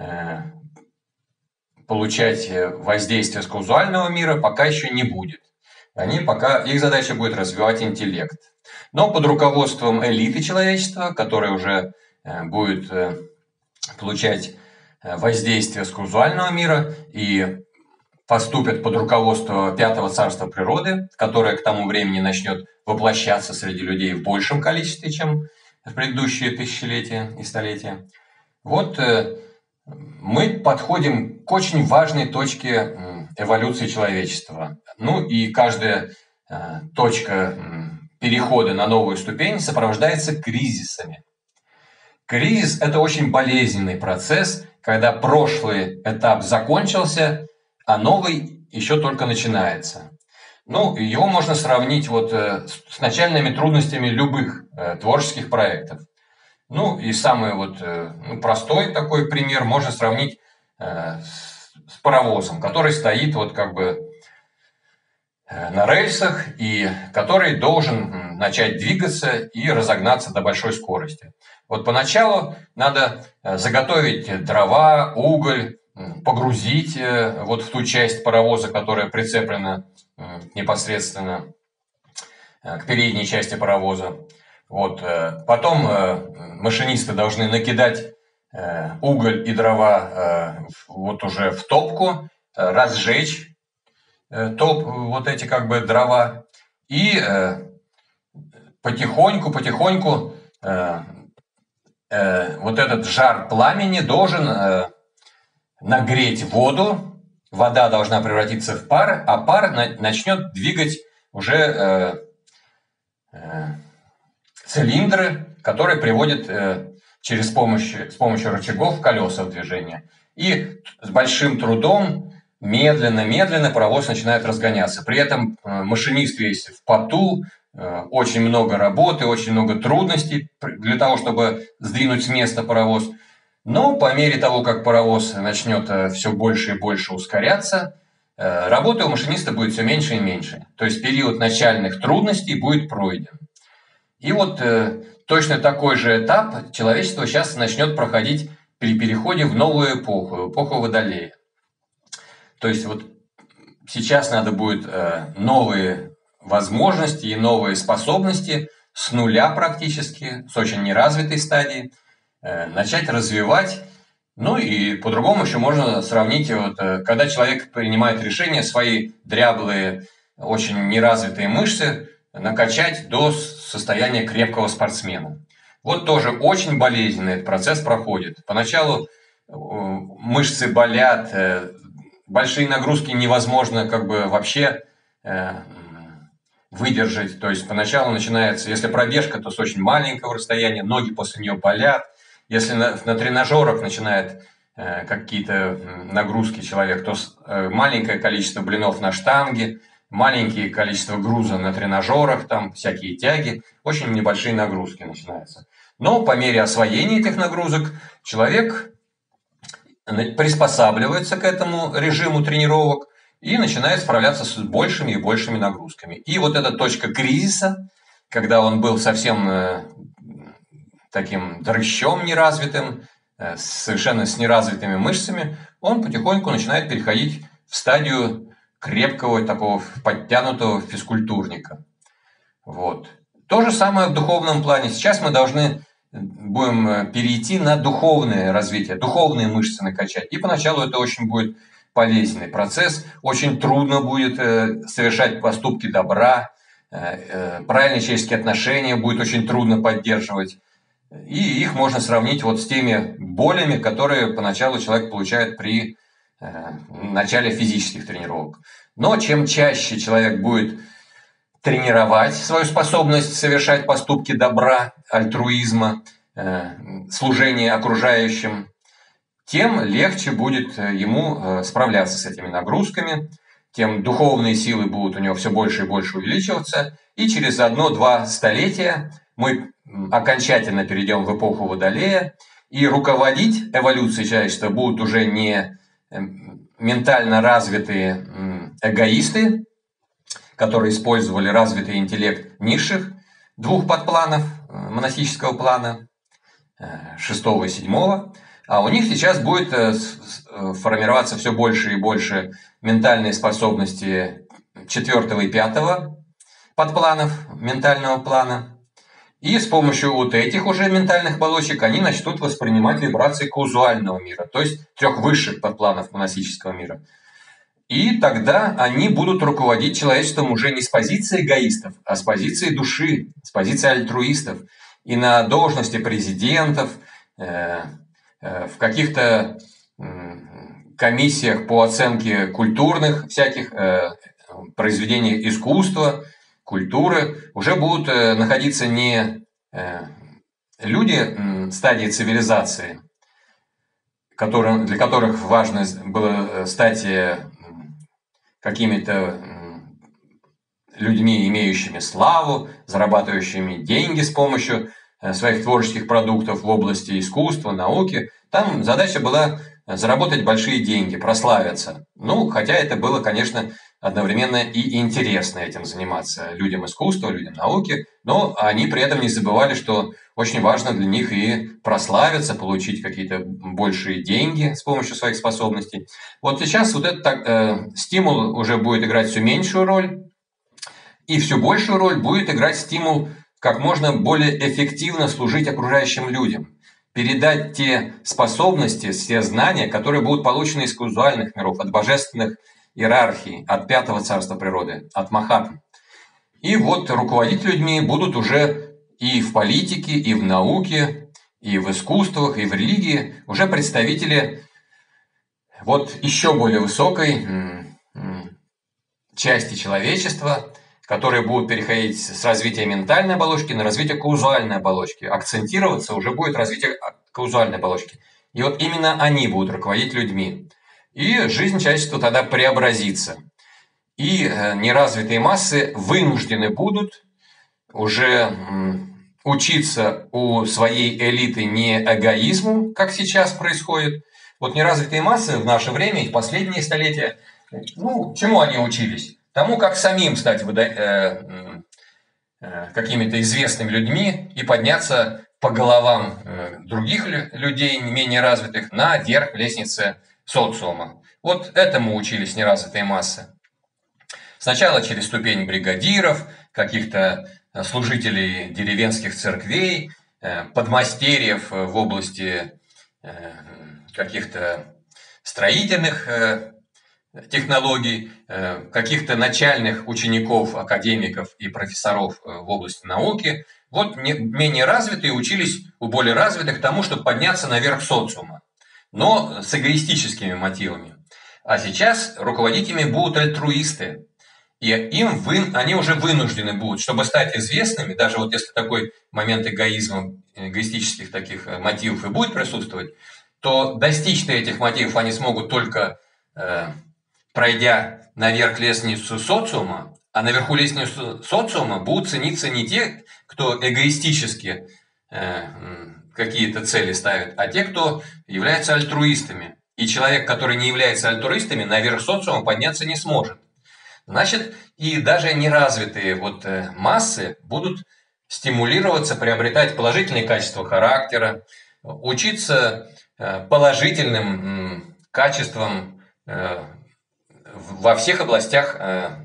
получать воздействие с каузуального мира пока еще не будет. Их задача будет развивать интеллект. Но под руководством элиты человечества, которая уже будет получать воздействие с каузуального мира и поступят под руководство 5-го царства природы, которое к тому времени начнет воплощаться среди людей в большем количестве, чем в предыдущие тысячелетия и столетия. Вот мы подходим к очень важной точке эволюции человечества. Ну и каждая точка перехода на новую ступень сопровождается кризисами. Кризис – это очень болезненный процесс, когда прошлый этап закончился, а новый еще только начинается. Ну, его можно сравнить с начальными трудностями любых творческих проектов. Ну, и самый простой такой пример можно сравнить с паровозом, который стоит на рельсах и который должен начать двигаться и разогнаться до большой скорости. Вот поначалу надо заготовить дрова, уголь, погрузить в ту часть паровоза, которая прицеплена непосредственно к передней части паровоза. Потом машинисты должны накидать уголь и дрова вот уже в топку, разжечь вот эти как бы дрова и потихоньку вот этот жар пламени должен нагреть воду, вода должна превратиться в пар, а пар начнет двигать уже цилиндры, которые приводят с помощью рычагов колеса в движение. И с большим трудом, медленно паровоз начинает разгоняться. При этом машинист весь в поту, очень много работы, очень много трудностей для того, чтобы сдвинуть с места паровоз. Но по мере того, как паровоз начнет все больше и больше ускоряться, работы у машиниста будет все меньше и меньше. То есть период начальных трудностей будет пройден. И вот точно такой же этап человечество сейчас начнет проходить при переходе в новую эпоху, эпоху Водолея. То есть вот сейчас надо будет новые возможности и новые способности с нуля практически, с очень неразвитой стадии, начать развивать. Ну и по-другому еще можно сравнить, вот, когда человек принимает решение свои дряблые, очень неразвитые мышцы накачать до состояния крепкого спортсмена. Вот тоже очень болезненно этот процесс проходит. Поначалу мышцы болят, большие нагрузки невозможно как бы вообще выдержать. То есть поначалу начинается, если пробежка, то с очень маленького расстояния, ноги после нее болят. Если на тренажерах начинает какие-то нагрузки человек, то маленькое количество блинов на штанге, маленькое количество груза на тренажерах, там всякие тяги, очень небольшие нагрузки начинаются. Но по мере освоения этих нагрузок человек приспосабливается к этому режиму тренировок и начинает справляться с большими и большими нагрузками. И вот эта точка кризиса, когда он был совсем таким дрыщом неразвитым, совершенно с неразвитыми мышцами, он потихоньку начинает переходить в стадию крепкого, такого подтянутого физкультурника. Вот. То же самое в духовном плане. Сейчас мы должны будем перейти на духовное развитие, духовные мышцы накачать. И поначалу это очень будет полезный процесс, очень трудно будет совершать поступки добра, правильные человеческие отношения будет очень трудно поддерживать. И их можно сравнить вот с теми болями, которые поначалу человек получает при начале физических тренировок. Но чем чаще человек будет тренировать свою способность совершать поступки добра, альтруизма, служения окружающим, тем легче будет ему справляться с этими нагрузками, тем духовные силы будут у него все больше и больше увеличиваться, и через 1-2 столетия мы окончательно перейдем в эпоху Водолея, и руководить эволюцией человечества будут уже не ментально развитые эгоисты, которые использовали развитый интеллект низших 2 подпланов монастического плана, 6 и 7, а у них сейчас будет формироваться все больше и больше ментальные способности 4 и 5 подпланов ментального плана. И с помощью вот этих уже ментальных оболочек они начнут воспринимать вибрации каузуального мира, то есть 3 высших подпланов монастического мира. И тогда они будут руководить человечеством уже не с позиции эгоистов, а с позиции души, с позиции альтруистов. И на должности президентов, в каких-то комиссиях по оценке культурных всяких произведений искусства, культуры, уже будут находиться не люди стадии цивилизации, для которых важно было стать какими-то людьми, имеющими славу, зарабатывающими деньги с помощью своих творческих продуктов в области искусства, науки. Там задача была заработать большие деньги, прославиться. Ну, хотя это было, конечно, одновременно и интересно этим заниматься людям искусства, людям науки, но они при этом не забывали, что очень важно для них и прославиться, получить какие-то большие деньги с помощью своих способностей. Вот сейчас вот этот стимул уже будет играть все меньшую роль, и все большую роль будет играть стимул как можно более эффективно служить окружающим людям, передать те способности, все знания, которые будут получены из каузуальных миров, от божественных иерархий, от пятого царства природы, от Махатм. И вот руководить людьми будут уже и в политике, и в науке, и в искусствах, и в религии уже представители вот еще более высокой части человечества, которые будут переходить с развития ментальной оболочки на развитие каузуальной оболочки. Акцентироваться уже будет развитие каузуальной оболочки. И вот именно они будут руководить людьми. И жизнь человечества тогда преобразится. И неразвитые массы вынуждены будут уже учиться у своей элиты не эгоизму, как сейчас происходит. Вот неразвитые массы в наше время, и в последние столетия, чему они учились? Тому, как самим стать какими-то известными людьми и подняться по головам других людей, менее развитых, наверх лестницы социума. Вот этому учились неразвитые массы. Сначала через ступень бригадиров, каких-то служителей деревенских церквей, подмастерьев в области каких-то строительных технологий, каких-то начальных учеников, академиков и профессоров в области науки. Вот менее развитые учились у более развитых тому, чтобы подняться наверх социума, но с эгоистическими мотивами. А сейчас руководить ими будут альтруисты. И они уже вынуждены будут, чтобы стать известными, даже вот если такой момент эгоизма, эгоистических таких мотивов и будет присутствовать, то достичь этих мотивов они смогут только пройдя наверх лестницу социума, а наверху лестницу социума будут цениться не те, кто эгоистически какие-то цели ставит, а те, кто являются альтруистами. И человек, который не является альтруистами, наверх социума подняться не сможет. Значит, и даже неразвитые массы будут стимулироваться, приобретать положительные качества характера, учиться положительным качествам во всех областях,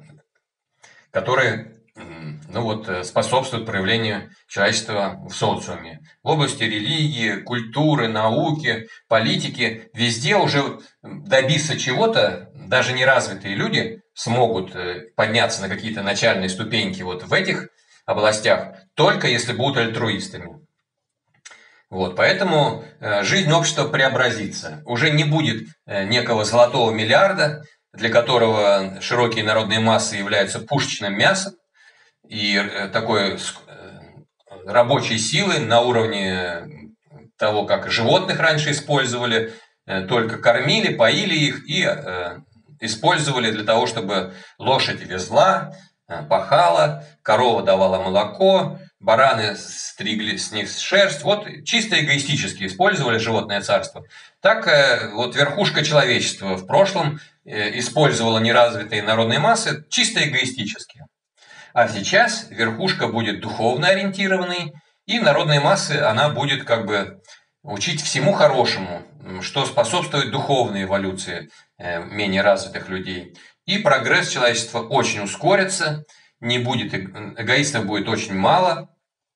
которые способствуют проявлению человечества в социуме. В области религии, культуры, науки, политики, везде уже добиться чего-то, даже неразвитые люди смогут подняться на какие-то начальные ступеньки вот в этих областях, только если будут альтруистами. Поэтому жизнь общества преобразится. Уже не будет некого золотого миллиарда, для которого широкие народные массы являются пушечным мясом и такой рабочей силы на уровне того, как животных раньше использовали, только кормили, поили их и использовали для того, чтобы лошадь везла, пахала, корова давала молоко, бараны стригли с них шерсть. Чисто эгоистически использовали животное царство. Так верхушка человечества в прошлом использовала неразвитые народные массы чисто эгоистически. А сейчас верхушка будет духовно ориентированной, и народные массы она будет учить всему хорошему, что способствует духовной эволюции менее развитых людей. И прогресс человечества очень ускорится, эгоистов будет очень мало,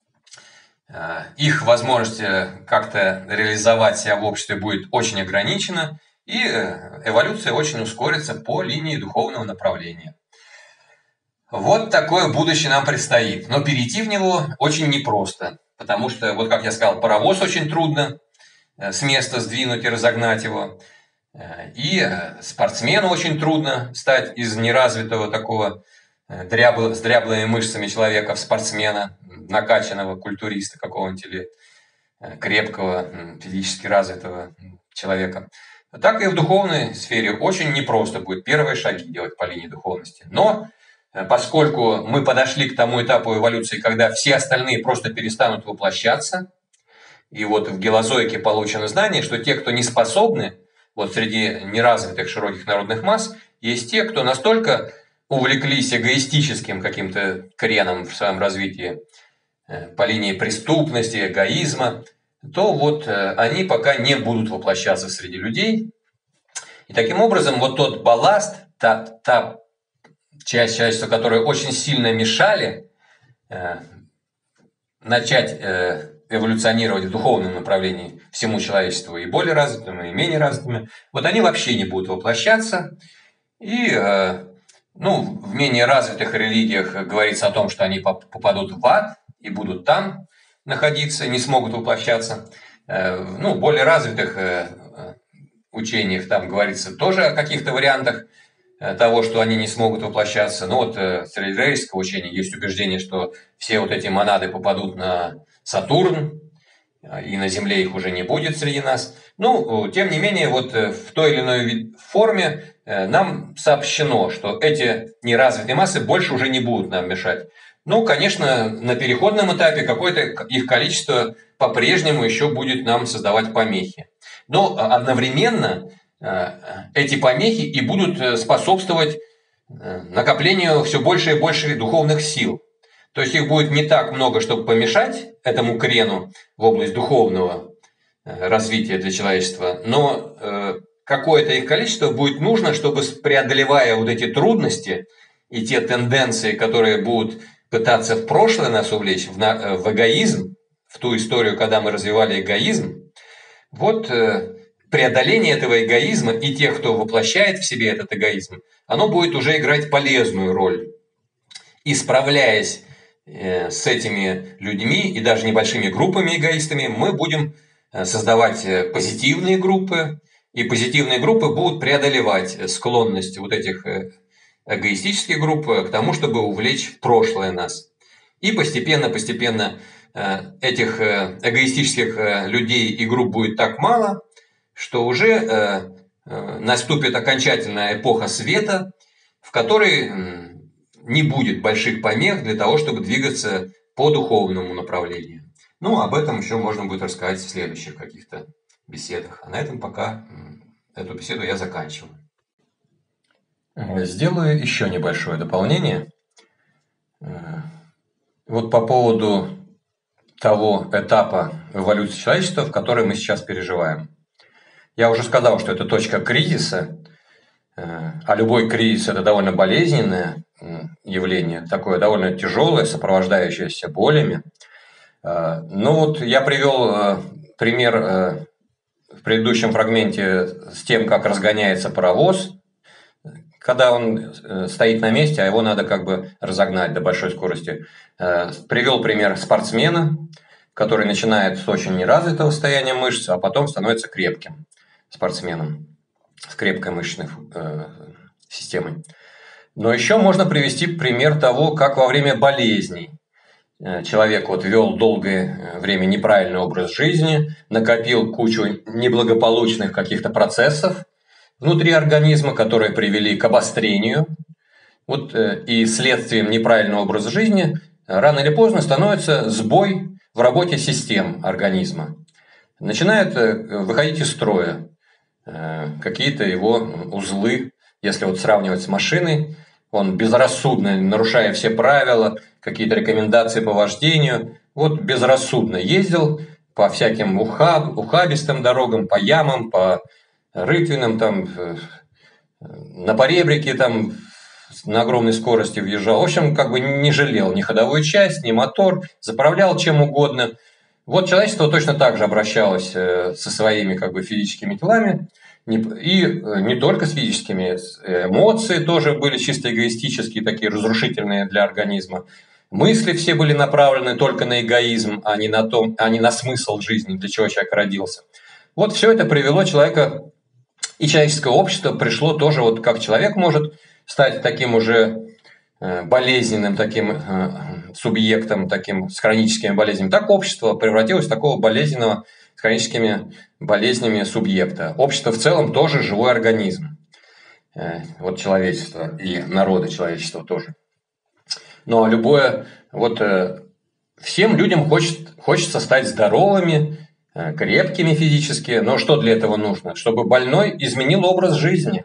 их возможность как-то реализовать себя в обществе будет очень ограничена, и эволюция очень ускорится по линии духовного направления. Вот такое будущее нам предстоит. Но перейти в него очень непросто, потому что, как я сказал, паровоз очень трудно с места сдвинуть и разогнать его. И спортсмену очень трудно стать из неразвитого такого с дряблыми мышцами человека в спортсмена, накачанного культуриста какого-нибудь или крепкого, физически развитого человека. Так и в духовной сфере очень непросто будет первые шаги делать по линии духовности. Но поскольку мы подошли к тому этапу эволюции, когда все остальные просто перестанут воплощаться, и в гелозоике получено знание, что те, кто не способны, среди неразвитых широких народных масс, есть те, кто настолько увлеклись эгоистическим каким-то креном в своем развитии по линии преступности, эгоизма, то они пока не будут воплощаться среди людей. И таким образом тот балласт, та часть человечества, которые очень сильно мешали начать эволюционировать в духовном направлении всему человечеству, и более развитым, и менее развитым, вот они вообще не будут воплощаться. И в менее развитых религиях говорится о том, что они попадут в ад и будут там находиться, не смогут воплощаться. В более развитых учениях там говорится тоже о каких-то вариантах того, что они не смогут воплощаться. Среди религиозного учения есть убеждение, что все вот эти монады попадут на Сатурн, и на Земле их уже не будет среди нас. Тем не менее, в той или иной форме нам сообщено, что эти неразвитые массы больше уже не будут нам мешать. Конечно, на переходном этапе какое-то их количество по-прежнему еще будет нам создавать помехи. Но одновременно эти помехи и будут способствовать накоплению все больше и больше духовных сил. То есть их будет не так много, чтобы помешать этому крену в область духовного развития для человечества, но какое-то их количество будет нужно, чтобы, преодолевая вот эти трудности и те тенденции, которые будут пытаться в прошлое нас увлечь, в эгоизм, в ту историю, когда мы развивали эгоизм, преодоление этого эгоизма и тех, кто воплощает в себе этот эгоизм, оно будет уже играть полезную роль. И справляясь с этими людьми и даже небольшими группами эгоистами, мы будем создавать позитивные группы, и позитивные группы будут преодолевать склонность вот этих эгоистических групп к тому, чтобы увлечь в прошлое нас. И постепенно этих эгоистических людей и групп будет так мало, что уже наступит окончательная эпоха света, в которой не будет больших помех для того, чтобы двигаться по духовному направлению. Об этом еще можно будет рассказать в следующих каких-то беседах. А на этом пока эту беседу я заканчиваю. Сделаю еще небольшое дополнение. По поводу того этапа эволюции человечества, в который мы сейчас переживаем. Я уже сказал, что это точка кризиса, а любой кризис – это довольно болезненное явление, такое довольно тяжелое, сопровождающееся болями. Я привел пример в предыдущем фрагменте с тем, как разгоняется паровоз, когда он стоит на месте, а его надо разогнать до большой скорости. Привел пример спортсмена, который начинает с очень неразвитого состояния мышц, а потом становится крепким спортсменом с крепкой мышечной системой. Но еще можно привести пример того, как во время болезней человек вел долгое время неправильный образ жизни, накопил кучу неблагополучных каких-то процессов внутри организма, которые привели к обострению. И следствием неправильного образа жизни рано или поздно становится сбой в работе систем организма. Начинают выходить из строя какие-то его узлы. Если сравнивать с машиной, он безрассудно, нарушая все правила, какие-то рекомендации по вождению, безрассудно ездил по всяким ухабистым дорогам, по ямам, по рытвинам, на поребрике на огромной скорости въезжал. В общем, не жалел ни ходовую часть, ни мотор, заправлял чем угодно. Человечество точно так же обращалось со своими физическими телами, и не только с физическими, эмоции тоже были чисто эгоистические, такие разрушительные для организма. Мысли все были направлены только на эгоизм, а не на смысл жизни, для чего человек родился. Все это привело человека, и человеческое общество пришло тоже, как человек может стать таким уже болезненным таким субъектом, таким с хроническими болезнями, так общество превратилось в такого болезненного с хроническими болезнями субъекта. Общество в целом тоже живой организм. Человечество и народы человечества тоже. Но любое, всем людям хочется стать здоровыми, крепкими физически, но что для этого нужно? Чтобы больной изменил образ жизни.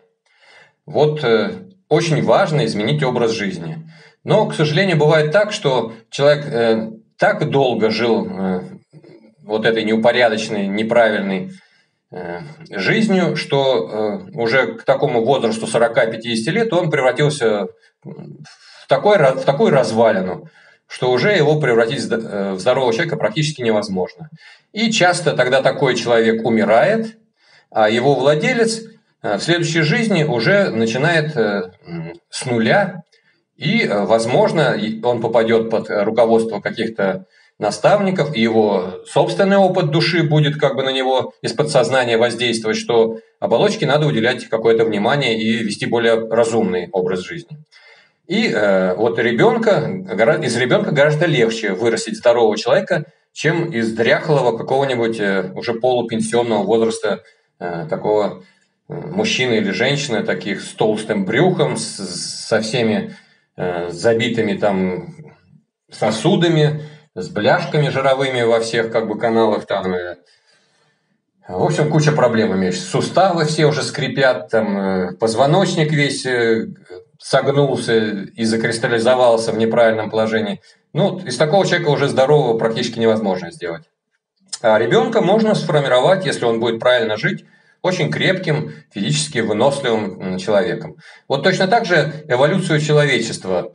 Очень важно изменить образ жизни. Но, к сожалению, бывает так, что человек так долго жил этой неупорядоченной, неправильной жизнью, что уже к такому возрасту 40-50 лет он превратился в такую развалину, что уже его превратить в здорового человека практически невозможно. И часто тогда такой человек умирает, а его владелец в следующей жизни уже начинает с нуля, и, возможно, он попадет под руководство каких-то наставников, и его собственный опыт души будет как бы на него из подсознания воздействовать, что оболочке надо уделять какое-то внимание и вести более разумный образ жизни. И вот из ребенка гораздо легче вырастить здорового человека, чем из дряхлого какого-нибудь уже полупенсионного возраста такого мужчины или женщины, таких с толстым брюхом, со всеми забитыми там сосудами, с бляшками жировыми во всех как бы каналах там. В общем, куча проблем имеешь. Суставы все уже скрипят, там позвоночник весь согнулся и закристаллизовался в неправильном положении. Ну, из такого человека уже здорового практически невозможно сделать. А ребенка можно сформировать, если он будет правильно жить, очень крепким, физически выносливым человеком. Вот точно так же эволюцию человечества.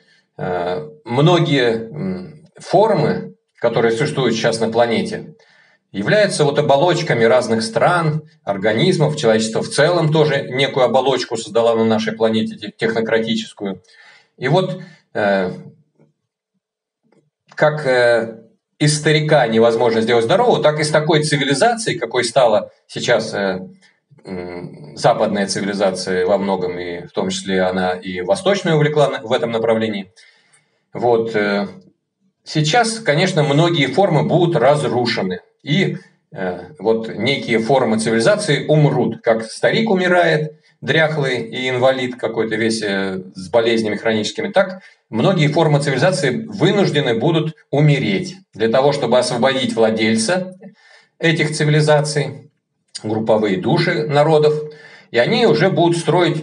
Многие формы, которые существуют сейчас на планете, являются вот оболочками разных стран, организмов. Человечество в целом тоже некую оболочку создало на нашей планете, технократическую. И вот как из старика невозможно сделать здорового, так и с такой цивилизацией, какой стала сейчас западная цивилизация во многом, и в том числе она и восточную увлекла в этом направлении. Вот. Сейчас, конечно, многие формы будут разрушены. И вот некие формы цивилизации умрут. Как старик умирает, дряхлый и инвалид какой-то весь с болезнями хроническими, так многие формы цивилизации вынуждены будут умереть для того, чтобы освободить владельца этих цивилизаций, групповые души народов, и они уже будут строить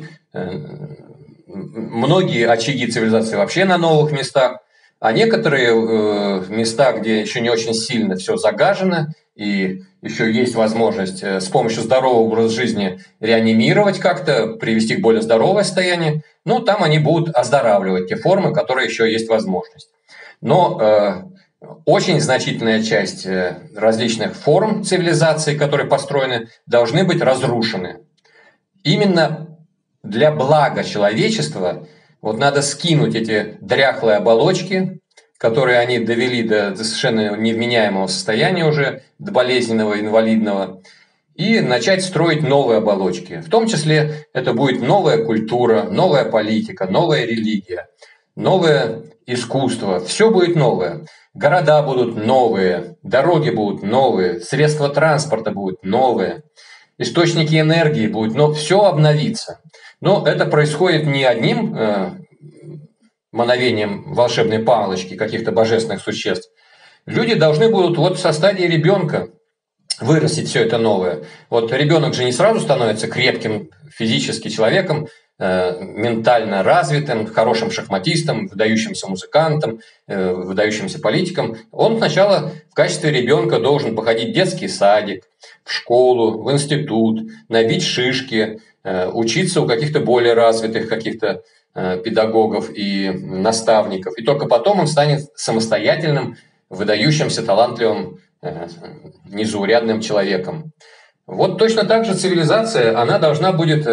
многие очаги цивилизации вообще на новых местах, а некоторые места, где еще не очень сильно все загажено, и еще есть возможность с помощью здорового образа жизни реанимировать как-то, привести к более здоровое состояние, ну, там они будут оздоравливать те формы, которые еще есть возможность. Но очень значительная часть различных форм цивилизации, которые построены, должны быть разрушены. Именно для блага человечества вот надо скинуть эти дряхлые оболочки, которые они довели до совершенно невменяемого состояния уже, до болезненного, инвалидного, и начать строить новые оболочки. В том числе это будет новая культура, новая политика, новая религия, новое искусство. Все будет новое. Города будут новые, дороги будут новые, средства транспорта будут новые, источники энергии будут, но все обновится. Но это происходит не одним мановением волшебной палочки каких-то божественных существ. Люди должны будут вот со стадии ребенка вырастить все это новое. Вот ребенок же не сразу становится крепким физически человеком, ментально развитым, хорошим шахматистом, выдающимся музыкантом, выдающимся политиком. Он сначала в качестве ребенка должен походить в детский садик, в школу, в институт, набить шишки, учиться у каких-то более развитых каких-то педагогов и наставников. И только потом он станет самостоятельным, выдающимся, талантливым, незаурядным человеком. Вот точно так же цивилизация, она должна будет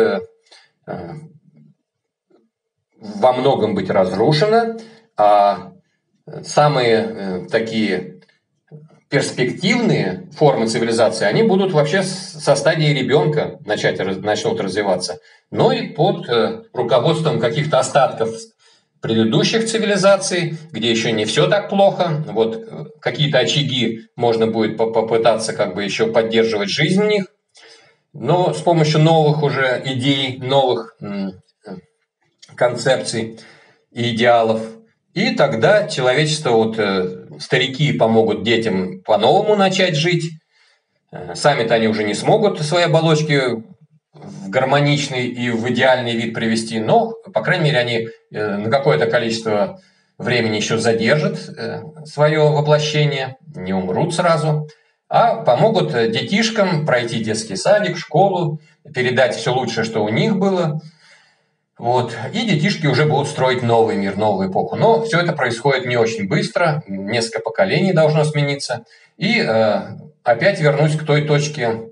во многом быть разрушена, а самые такие перспективные формы цивилизации, они будут вообще со стадии ребенка начнут развиваться, но и под руководством каких-то остатков предыдущих цивилизаций, где еще не все так плохо. Вот какие-то очаги можно будет попытаться как бы еще поддерживать жизнь в них, но с помощью новых уже идей, новых концепций и идеалов. И тогда человечество, вот старики помогут детям по-новому начать жить. Сами-то они уже не смогут свои оболочки в гармоничный и в идеальный вид привести, но, по крайней мере, они на какое-то количество времени еще задержат свое воплощение, не умрут сразу, а помогут детишкам пройти детский садик, школу, передать все лучшее, что у них было. Вот. И детишки уже будут строить новый мир, новую эпоху. Но все это происходит не очень быстро, несколько поколений должно смениться. И опять вернусь к той точке,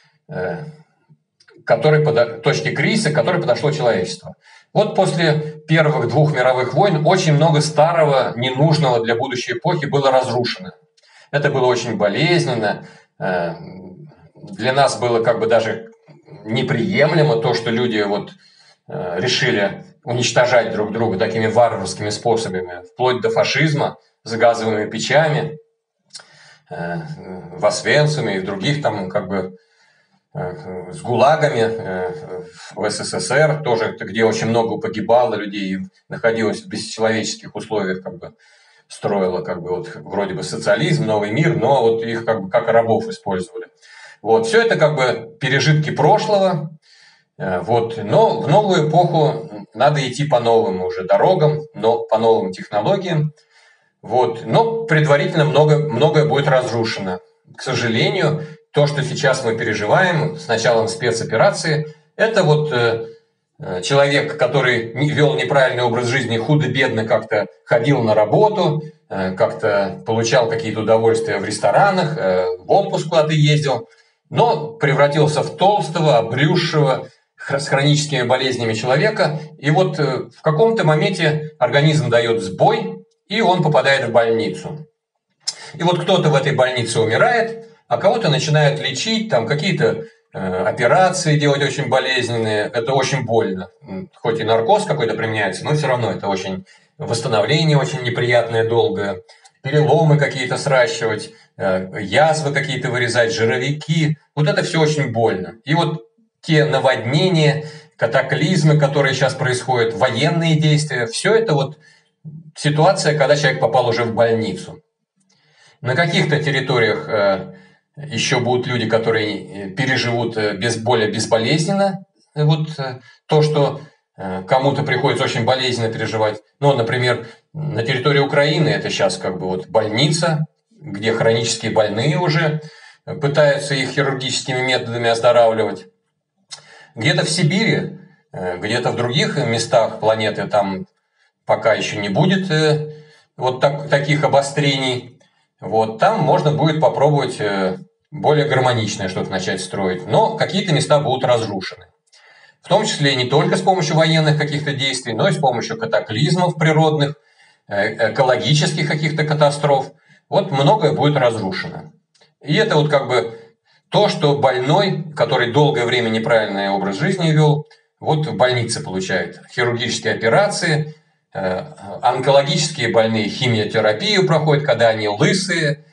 точке кризиса, к которой подошло человечество. Вот после первых 2 мировых войн очень много старого, ненужного для будущей эпохи было разрушено. Это было очень болезненно. Для нас было как бы даже неприемлемо то, что люди вот решили уничтожать друг друга такими варварскими способами, вплоть до фашизма с газовыми печами, в Освенциме и в других там как бы с ГУЛАГами в СССР, тоже, где очень много погибало людей и находилось в бесчеловеческих условиях, как бы строило как бы вот вроде бы социализм, новый мир, но вот их как бы как рабов использовали. Вот, все это как бы пережитки прошлого, вот, но в новую эпоху надо идти по новым уже дорогам, но по новым технологиям, вот, но предварительно многое будет разрушено. К сожалению, то, что сейчас мы переживаем с началом спецоперации, это вот человек, который вел неправильный образ жизни, худо-бедно как-то ходил на работу, как-то получал какие-то удовольствия в ресторанах, в отпуск куда-то ездил, но превратился в толстого, обрюзшего, с хроническими болезнями человека. И вот в каком-то моменте организм дает сбой, и он попадает в больницу. И вот кто-то в этой больнице умирает, а кого-то начинают лечить, там какие-то операции делать очень болезненные, это очень больно. Хоть и наркоз какой-то применяется, но все равно это очень восстановление очень неприятное, долгое. Переломы какие-то сращивать, язвы какие-то вырезать, жировики. Вот это все очень больно. И вот те наводнения, катаклизмы, которые сейчас происходят, военные действия, все это вот ситуация, когда человек попал уже в больницу. На каких-то территориях еще будут люди, которые переживут более безболезненно вот то, что кому-то приходится очень болезненно переживать. Ну, например, на территории Украины это сейчас как бы вот больница, где хронические больные уже пытаются их хирургическими методами оздоравливать. Где-то в Сибири, где-то в других местах планеты там пока еще не будет вот таких обострений. Вот, там можно будет попробовать более гармоничное что-то начать строить, но какие-то места будут разрушены. В том числе не только с помощью военных каких-то действий, но и с помощью катаклизмов природных, экологических каких-то катастроф. Вот многое будет разрушено. И это вот как бы то, что больной, который долгое время неправильный образ жизни вел, вот в больнице получает хирургические операции, онкологические больные химиотерапию проходят, когда они лысые,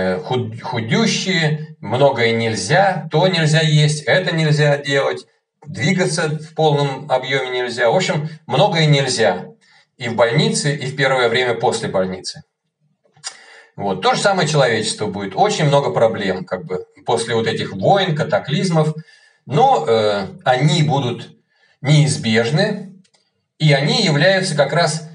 худющие, многое нельзя, то нельзя есть, это нельзя делать, двигаться в полном объеме нельзя. В общем, многое нельзя и в больнице, и в первое время после больницы. Вот. То же самое человечество будет. Очень много проблем как бы, после вот этих войн, катаклизмов, но они будут неизбежны, и они являются как раз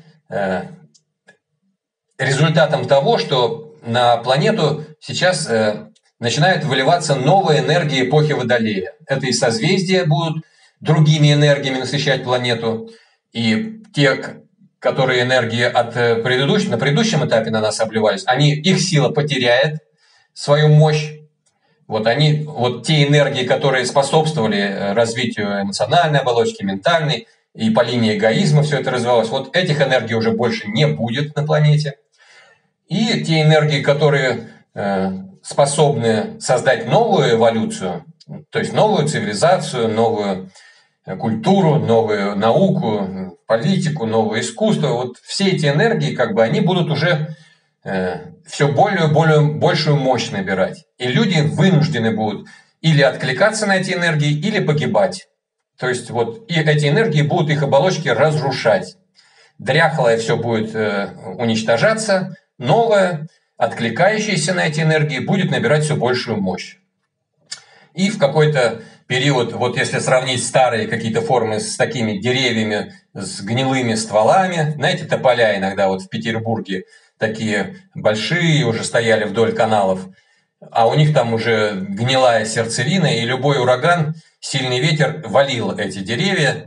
результатом того, что на планету сейчас начинают выливаться новые энергии эпохи Водолея. Это и созвездия будут другими энергиями насыщать планету, и те, которые энергии на предыдущем этапе на нас обливались, их сила потеряет свою мощь. Вот те энергии, которые способствовали развитию эмоциональной оболочки, ментальной, и по линии эгоизма все это развивалось, вот этих энергий уже больше не будет на планете. И те энергии, которые способны создать новую эволюцию, то есть новую цивилизацию, новую культуру, новую науку, политику, новое искусство, вот все эти энергии, как бы, они будут уже все большую мощь набирать. И люди вынуждены будут или откликаться на эти энергии, или погибать. То есть вот и эти энергии будут их оболочки разрушать. Дряхлое все будет уничтожаться, новое, откликающееся на эти энергии, будет набирать все большую мощь. И в какой-то период, вот если сравнить старые какие-то формы с такими деревьями, с гнилыми стволами, знаете, тополя иногда вот в Петербурге такие большие уже стояли вдоль каналов, а у них там уже гнилая сердцевина, и любой ураган, сильный ветер валил эти деревья,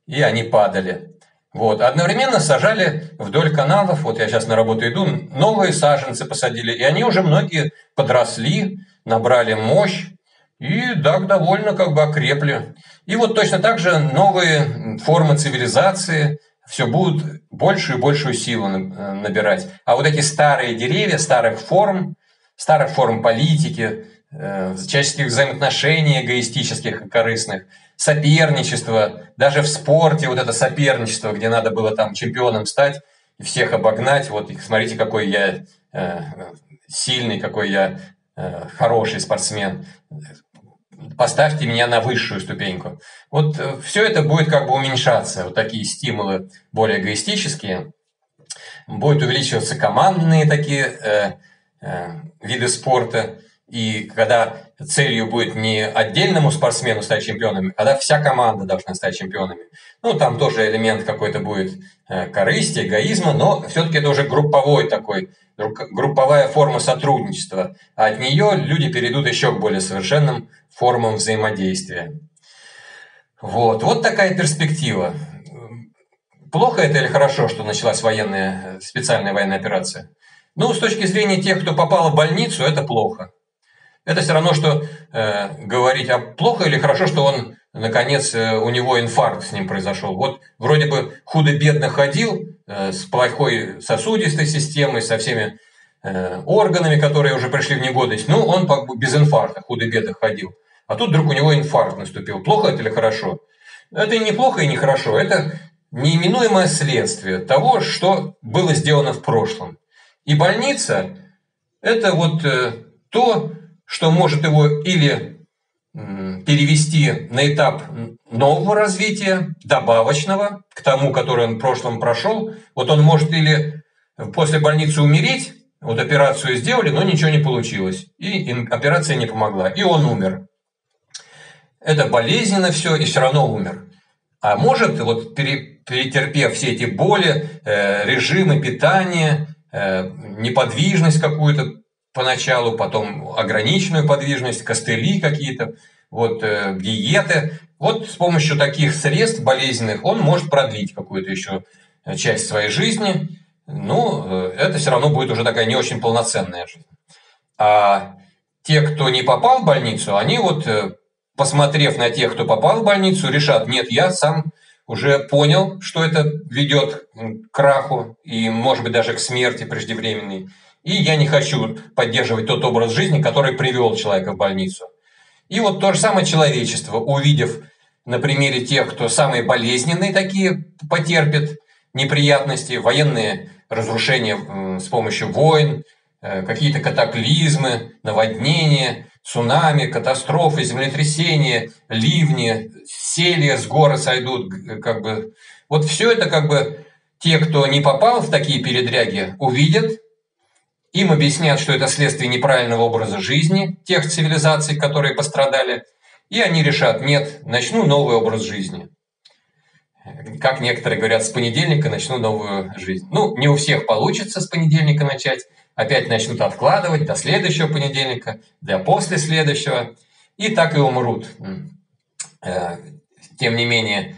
и они падали. Вот. Одновременно сажали вдоль каналов, вот я сейчас на работу иду, новые саженцы посадили, и они уже многие подросли, набрали мощь, и так довольно как бы окрепли. И вот точно так же новые формы цивилизации все будут большую и большую силу набирать. А вот эти старые деревья, старых форм политики, человеческих взаимоотношений эгоистических и корыстных, соперничество, даже в спорте вот это соперничество, где надо было там чемпионом стать и всех обогнать, вот смотрите, какой я сильный, какой я хороший спортсмен, поставьте меня на высшую ступеньку. Вот все это будет как бы уменьшаться, вот такие стимулы более эгоистические, будет увеличиваться командные такие виды спорта, и когда целью будет не отдельному спортсмену стать чемпионом, а когда вся команда должна стать чемпионами. Ну, там тоже элемент какой-то будет корысти, эгоизма, но все-таки это уже групповой такой, групповая форма сотрудничества. А от нее люди перейдут еще к более совершенным формам взаимодействия. Вот такая перспектива. Плохо это или хорошо, что началась специальная военная операция? Ну, с точки зрения тех, кто попал в больницу, это плохо. Это все равно, что говорить, а плохо или хорошо, что он, наконец, у него инфаркт с ним произошел. Вот вроде бы худо-бедно ходил, с плохой сосудистой системой, со всеми органами, которые уже пришли в негодность. Ну, он как бы без инфаркта, худо-бедно ходил. А тут вдруг у него инфаркт наступил. Плохо это или хорошо? Это и не плохо, и не хорошо. Это неименуемое следствие того, что было сделано в прошлом. И больница – это вот то, что может его или перевести на этап нового развития, добавочного, к тому, который он в прошлом прошел. Вот он может или после больницы умереть, вот операцию сделали, но ничего не получилось, и операция не помогла, и он умер. Это болезненно все, и все равно умер. А может, вот перетерпев все эти боли, режимы питания, неподвижность какую-то поначалу, потом ограниченную подвижность, костыли какие-то, вот диеты. Вот с помощью таких средств болезненных он может продлить какую-то еще часть своей жизни. Ну, это все равно будет уже такая не очень полноценная жизнь. А те, кто не попал в больницу, они вот, посмотрев на тех, кто попал в больницу, решат: нет, я сам уже понял, что это ведет к краху и, может быть, даже к смерти преждевременной. И я не хочу поддерживать тот образ жизни, который привел человека в больницу. И вот то же самое человечество, увидев на примере тех, кто самые болезненные такие потерпит неприятности, военные разрушения с помощью войн, какие-то катаклизмы, наводнения, цунами, катастрофы, землетрясения, ливни, селия с горы сойдут, как бы. Вот все это как бы те, кто не попал в такие передряги, увидят, им объяснят, что это следствие неправильного образа жизни тех цивилизаций, которые пострадали, и они решат: нет, начну новый образ жизни. Как некоторые говорят, с понедельника начну новую жизнь. Ну, не у всех получится с понедельника начать. Опять начнут откладывать до следующего понедельника, до после следующего. И так и умрут. Тем не менее,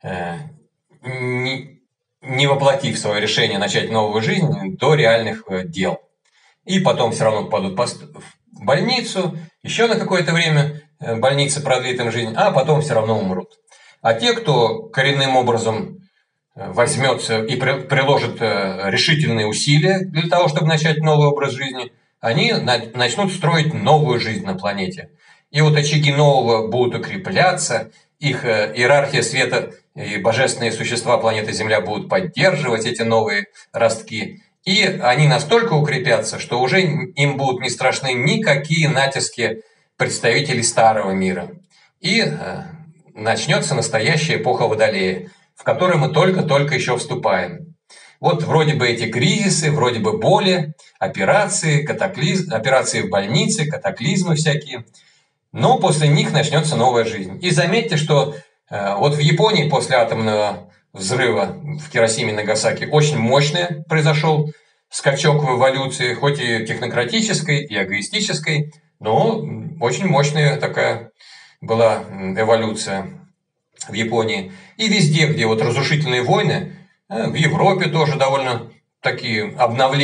не воплотив свое решение начать новую жизнь до реальных дел. И потом все равно попадут в больницу, еще на какое-то время больница продлит им жизнь, а потом все равно умрут. А те, кто коренным образом возьмется и приложит решительные усилия для того, чтобы начать новый образ жизни, они начнут строить новую жизнь на планете. И вот очаги нового будут укрепляться, их иерархия света и божественные существа планеты Земля будут поддерживать эти новые ростки. И они настолько укрепятся, что уже им будут не страшны никакие натиски представителей старого мира. И начнется настоящая эпоха Водолея, в которой мы только-только еще вступаем. Вот вроде бы эти кризисы, вроде бы боли, операции, операции в больнице, катаклизмы всякие. Но после них начнется новая жизнь. И заметьте, что вот в Японии после атомного взрыва в Хиросиме и Нагасаки очень мощный произошел скачок в эволюции, хоть и технократической, и эгоистической, но очень мощная такая была эволюция. в Японии, и везде, где вот разрушительные войны, в Европе тоже довольно такие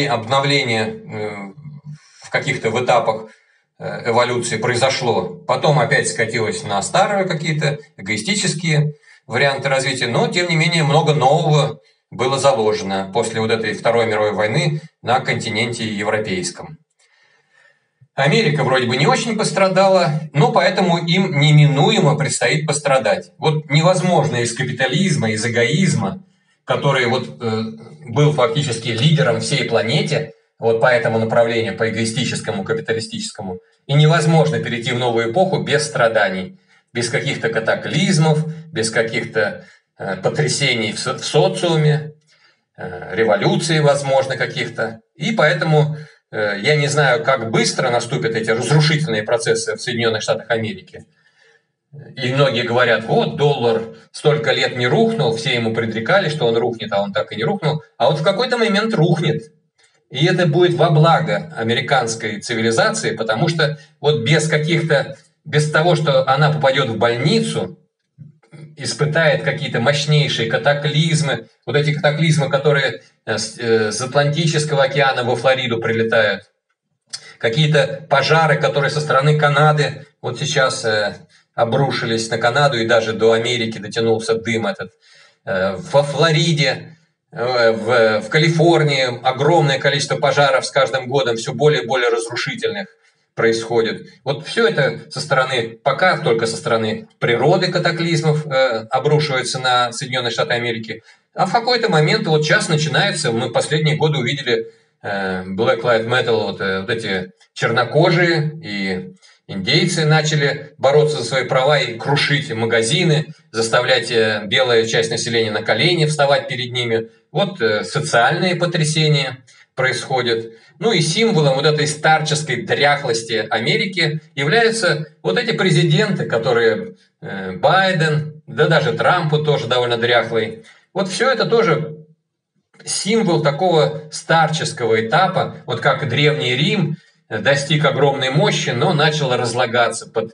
обновления в каких-то этапах эволюции произошло. Потом опять скатилось на старые какие-то эгоистические варианты развития, но тем не менее много нового было заложено после вот этой Второй мировой войны на континенте европейском. Америка вроде бы не очень пострадала, но поэтому им неминуемо предстоит пострадать. Вот невозможно из капитализма, из эгоизма, который вот был фактически лидером всей планете, вот по этому направлению, по эгоистическому, капиталистическому, и невозможно перейти в новую эпоху без страданий, без каких-то катаклизмов, без каких-то потрясений в социуме, революций, возможно, каких-то. И поэтому я не знаю, как быстро наступят эти разрушительные процессы в Соединенных Штатах Америки. И многие говорят, вот доллар столько лет не рухнул, все ему предрекали, что он рухнет, а он так и не рухнул. А вот в какой-то момент рухнет. И это будет во благо американской цивилизации, потому что вот без того, что она попадет в больницу, испытает какие-то мощнейшие катаклизмы, вот эти катаклизмы, которые с Атлантического океана во Флориду прилетают, какие-то пожары, которые со стороны Канады вот сейчас обрушились на Канаду, и даже до Америки дотянулся дым этот, во Флориде, в Калифорнии огромное количество пожаров с каждым годом, все более и более разрушительных происходит. Вот все это пока только со стороны природы катаклизмов обрушивается на Соединенные Штаты Америки. А в какой-то момент вот сейчас начинается, мы последние годы увидели Black Lives Matter, вот эти чернокожие и индейцы начали бороться за свои права и крушить магазины, заставлять белую часть населения на колени вставать перед ними. Вот социальные потрясения происходят. Ну и символом вот этой старческой дряхлости Америки являются вот эти президенты, которые Байден, да даже Трамп тоже довольно дряхлый. Вот все это тоже символ такого старческого этапа, вот как Древний Рим достиг огромной мощи, но начал разлагаться под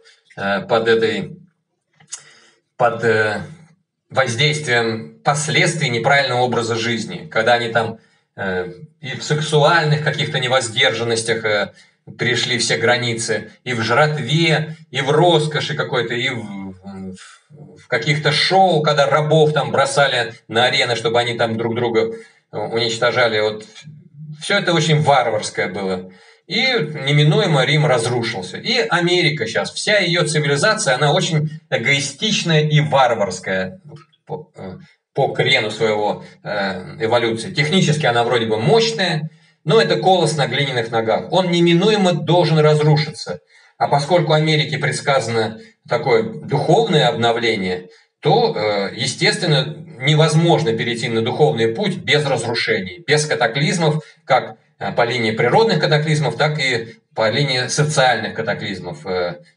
воздействием последствий неправильного образа жизни, когда они там и в сексуальных каких-то невоздержанностях перешли все границы, и в жратве, и в роскоши какой-то, и в каких-то шоу, когда рабов там бросали на арены, чтобы они там друг друга уничтожали. Вот все это очень варварское было. И неминуемо Рим разрушился. И Америка сейчас, вся ее цивилизация, она очень эгоистичная и варварская по крену своего эволюции. Технически она вроде бы мощная, но это колос на глиняных ногах. Он неминуемо должен разрушиться. А поскольку Америке предсказано такое духовное обновление, то, естественно, невозможно перейти на духовный путь без разрушений, без катаклизмов, как по линии природных катаклизмов, так и по линии социальных катаклизмов,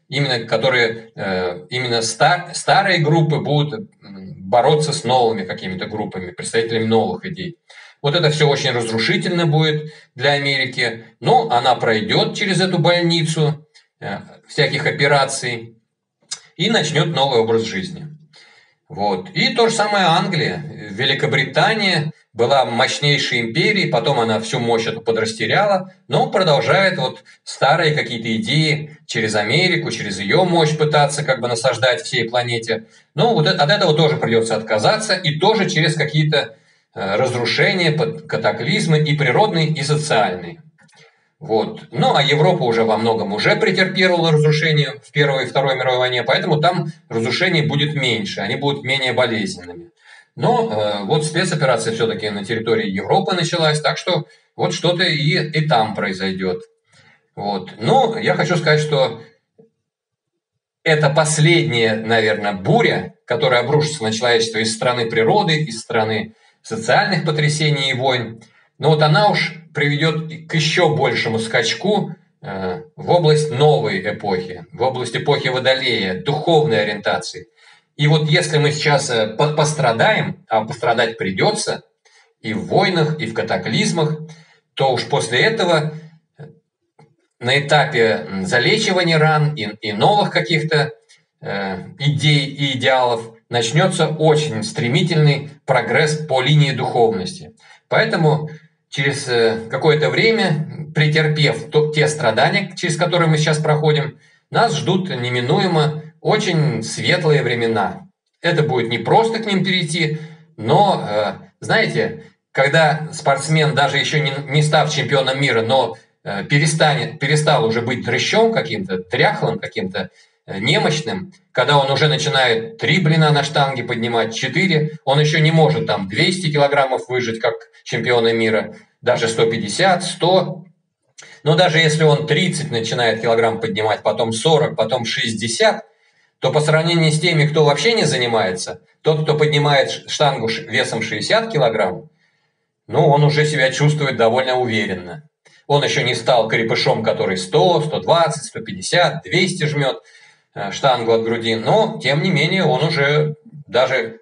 именно старые группы будут бороться с новыми какими-то группами, представителями новых идей. Вот это все очень разрушительно будет для Америки, но она пройдет через эту больницу всяких операций и начнет новый образ жизни. Вот. И то же самое Англия, Великобритания была мощнейшей империей, потом она всю мощь эту подрастеряла, но продолжает вот старые какие-то идеи через Америку, через ее мощь пытаться как бы насаждать всей планете. Но вот от этого тоже придется отказаться, и тоже через какие-то разрушения, катаклизмы и природные, и социальные. Вот. Ну, а Европа уже во многом уже претерпела разрушение в Первой и Второй мировой войне, поэтому там разрушений будет меньше, они будут менее болезненными. Но вот спецоперация все-таки на территории Европы началась, так что вот что-то и там произойдет. Вот. Но я хочу сказать, что это последняя, наверное, буря, которая обрушится на человечество из страны природы, из страны социальных потрясений и войн. Но вот она уж приведет к еще большему скачку в область новой эпохи, в область эпохи Водолея, духовной ориентации. И вот если мы сейчас пострадаем, а пострадать придется и в войнах, и в катаклизмах, то уж после этого на этапе залечивания ран и новых каких-то идей и идеалов начнется очень стремительный прогресс по линии духовности. Поэтому через какое-то время, претерпев те страдания, через которые мы сейчас проходим, нас ждут неминуемо очень светлые времена. Это будет не просто к ним перейти, но, знаете, когда спортсмен, даже еще не став чемпионом мира, но перестал уже быть дрыщом каким-то, дряхлым каким-то, немощным, когда он уже начинает 3 блина на штанге поднимать, 4, он еще не может там 200 килограммов выжить, как чемпионы мира, даже 150, 100. Но даже если он 30 начинает килограмм поднимать, потом 40, потом 60, то по сравнению с теми, кто вообще не занимается, тот, кто поднимает штангу весом 60 килограмм, ну, он уже себя чувствует довольно уверенно. Он еще не стал крепышом, который 100, 120, 150, 200 жмет штангу от груди, но, тем не менее, он уже даже,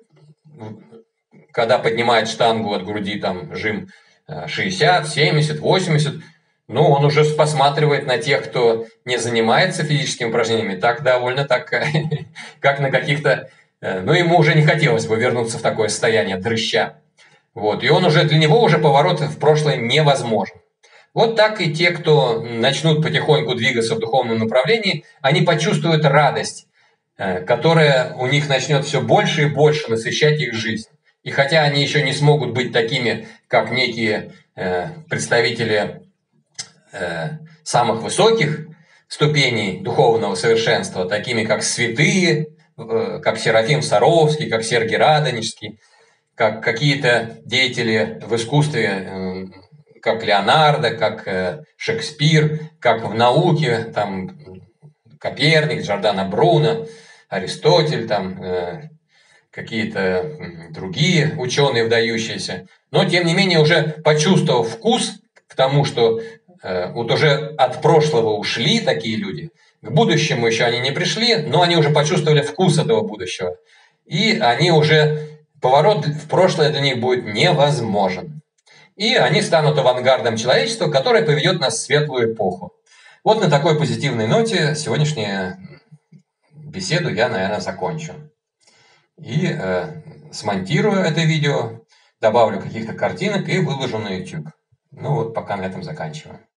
когда поднимает штангу от груди, там, жим 60, 70, 80, ну, он уже посматривает на тех, кто не занимается физическими упражнениями, так довольно так, как на каких-то... Ну, ему уже не хотелось бы вернуться в такое состояние дрыща. Вот, и он уже, для него уже поворот в прошлое невозможен. Вот так и те, кто начнут потихоньку двигаться в духовном направлении, они почувствуют радость, которая у них начнет все больше и больше насыщать их жизнь. И хотя они еще не смогут быть такими, как некие представители самых высоких ступеней духовного совершенства, такими как святые, как Серафим Саровский, как Сергий Радонежский, как какие-то деятели в искусстве, как Леонардо, как Шекспир, как в науке, там Коперник, Джордано Бруно, Аристотель, там какие-то другие ученые выдающиеся. Но, тем не менее, уже почувствовав вкус к тому, что вот уже от прошлого ушли такие люди, к будущему еще они не пришли, но они уже почувствовали вкус этого будущего. И они уже, поворот в прошлое для них будет невозможен. И они станут авангардом человечества, которое поведет нас в светлую эпоху. Вот на такой позитивной ноте сегодняшнюю беседу я, наверное, закончу. И смонтирую это видео, добавлю каких-то картинок и выложу на YouTube. Ну вот пока на этом заканчиваю.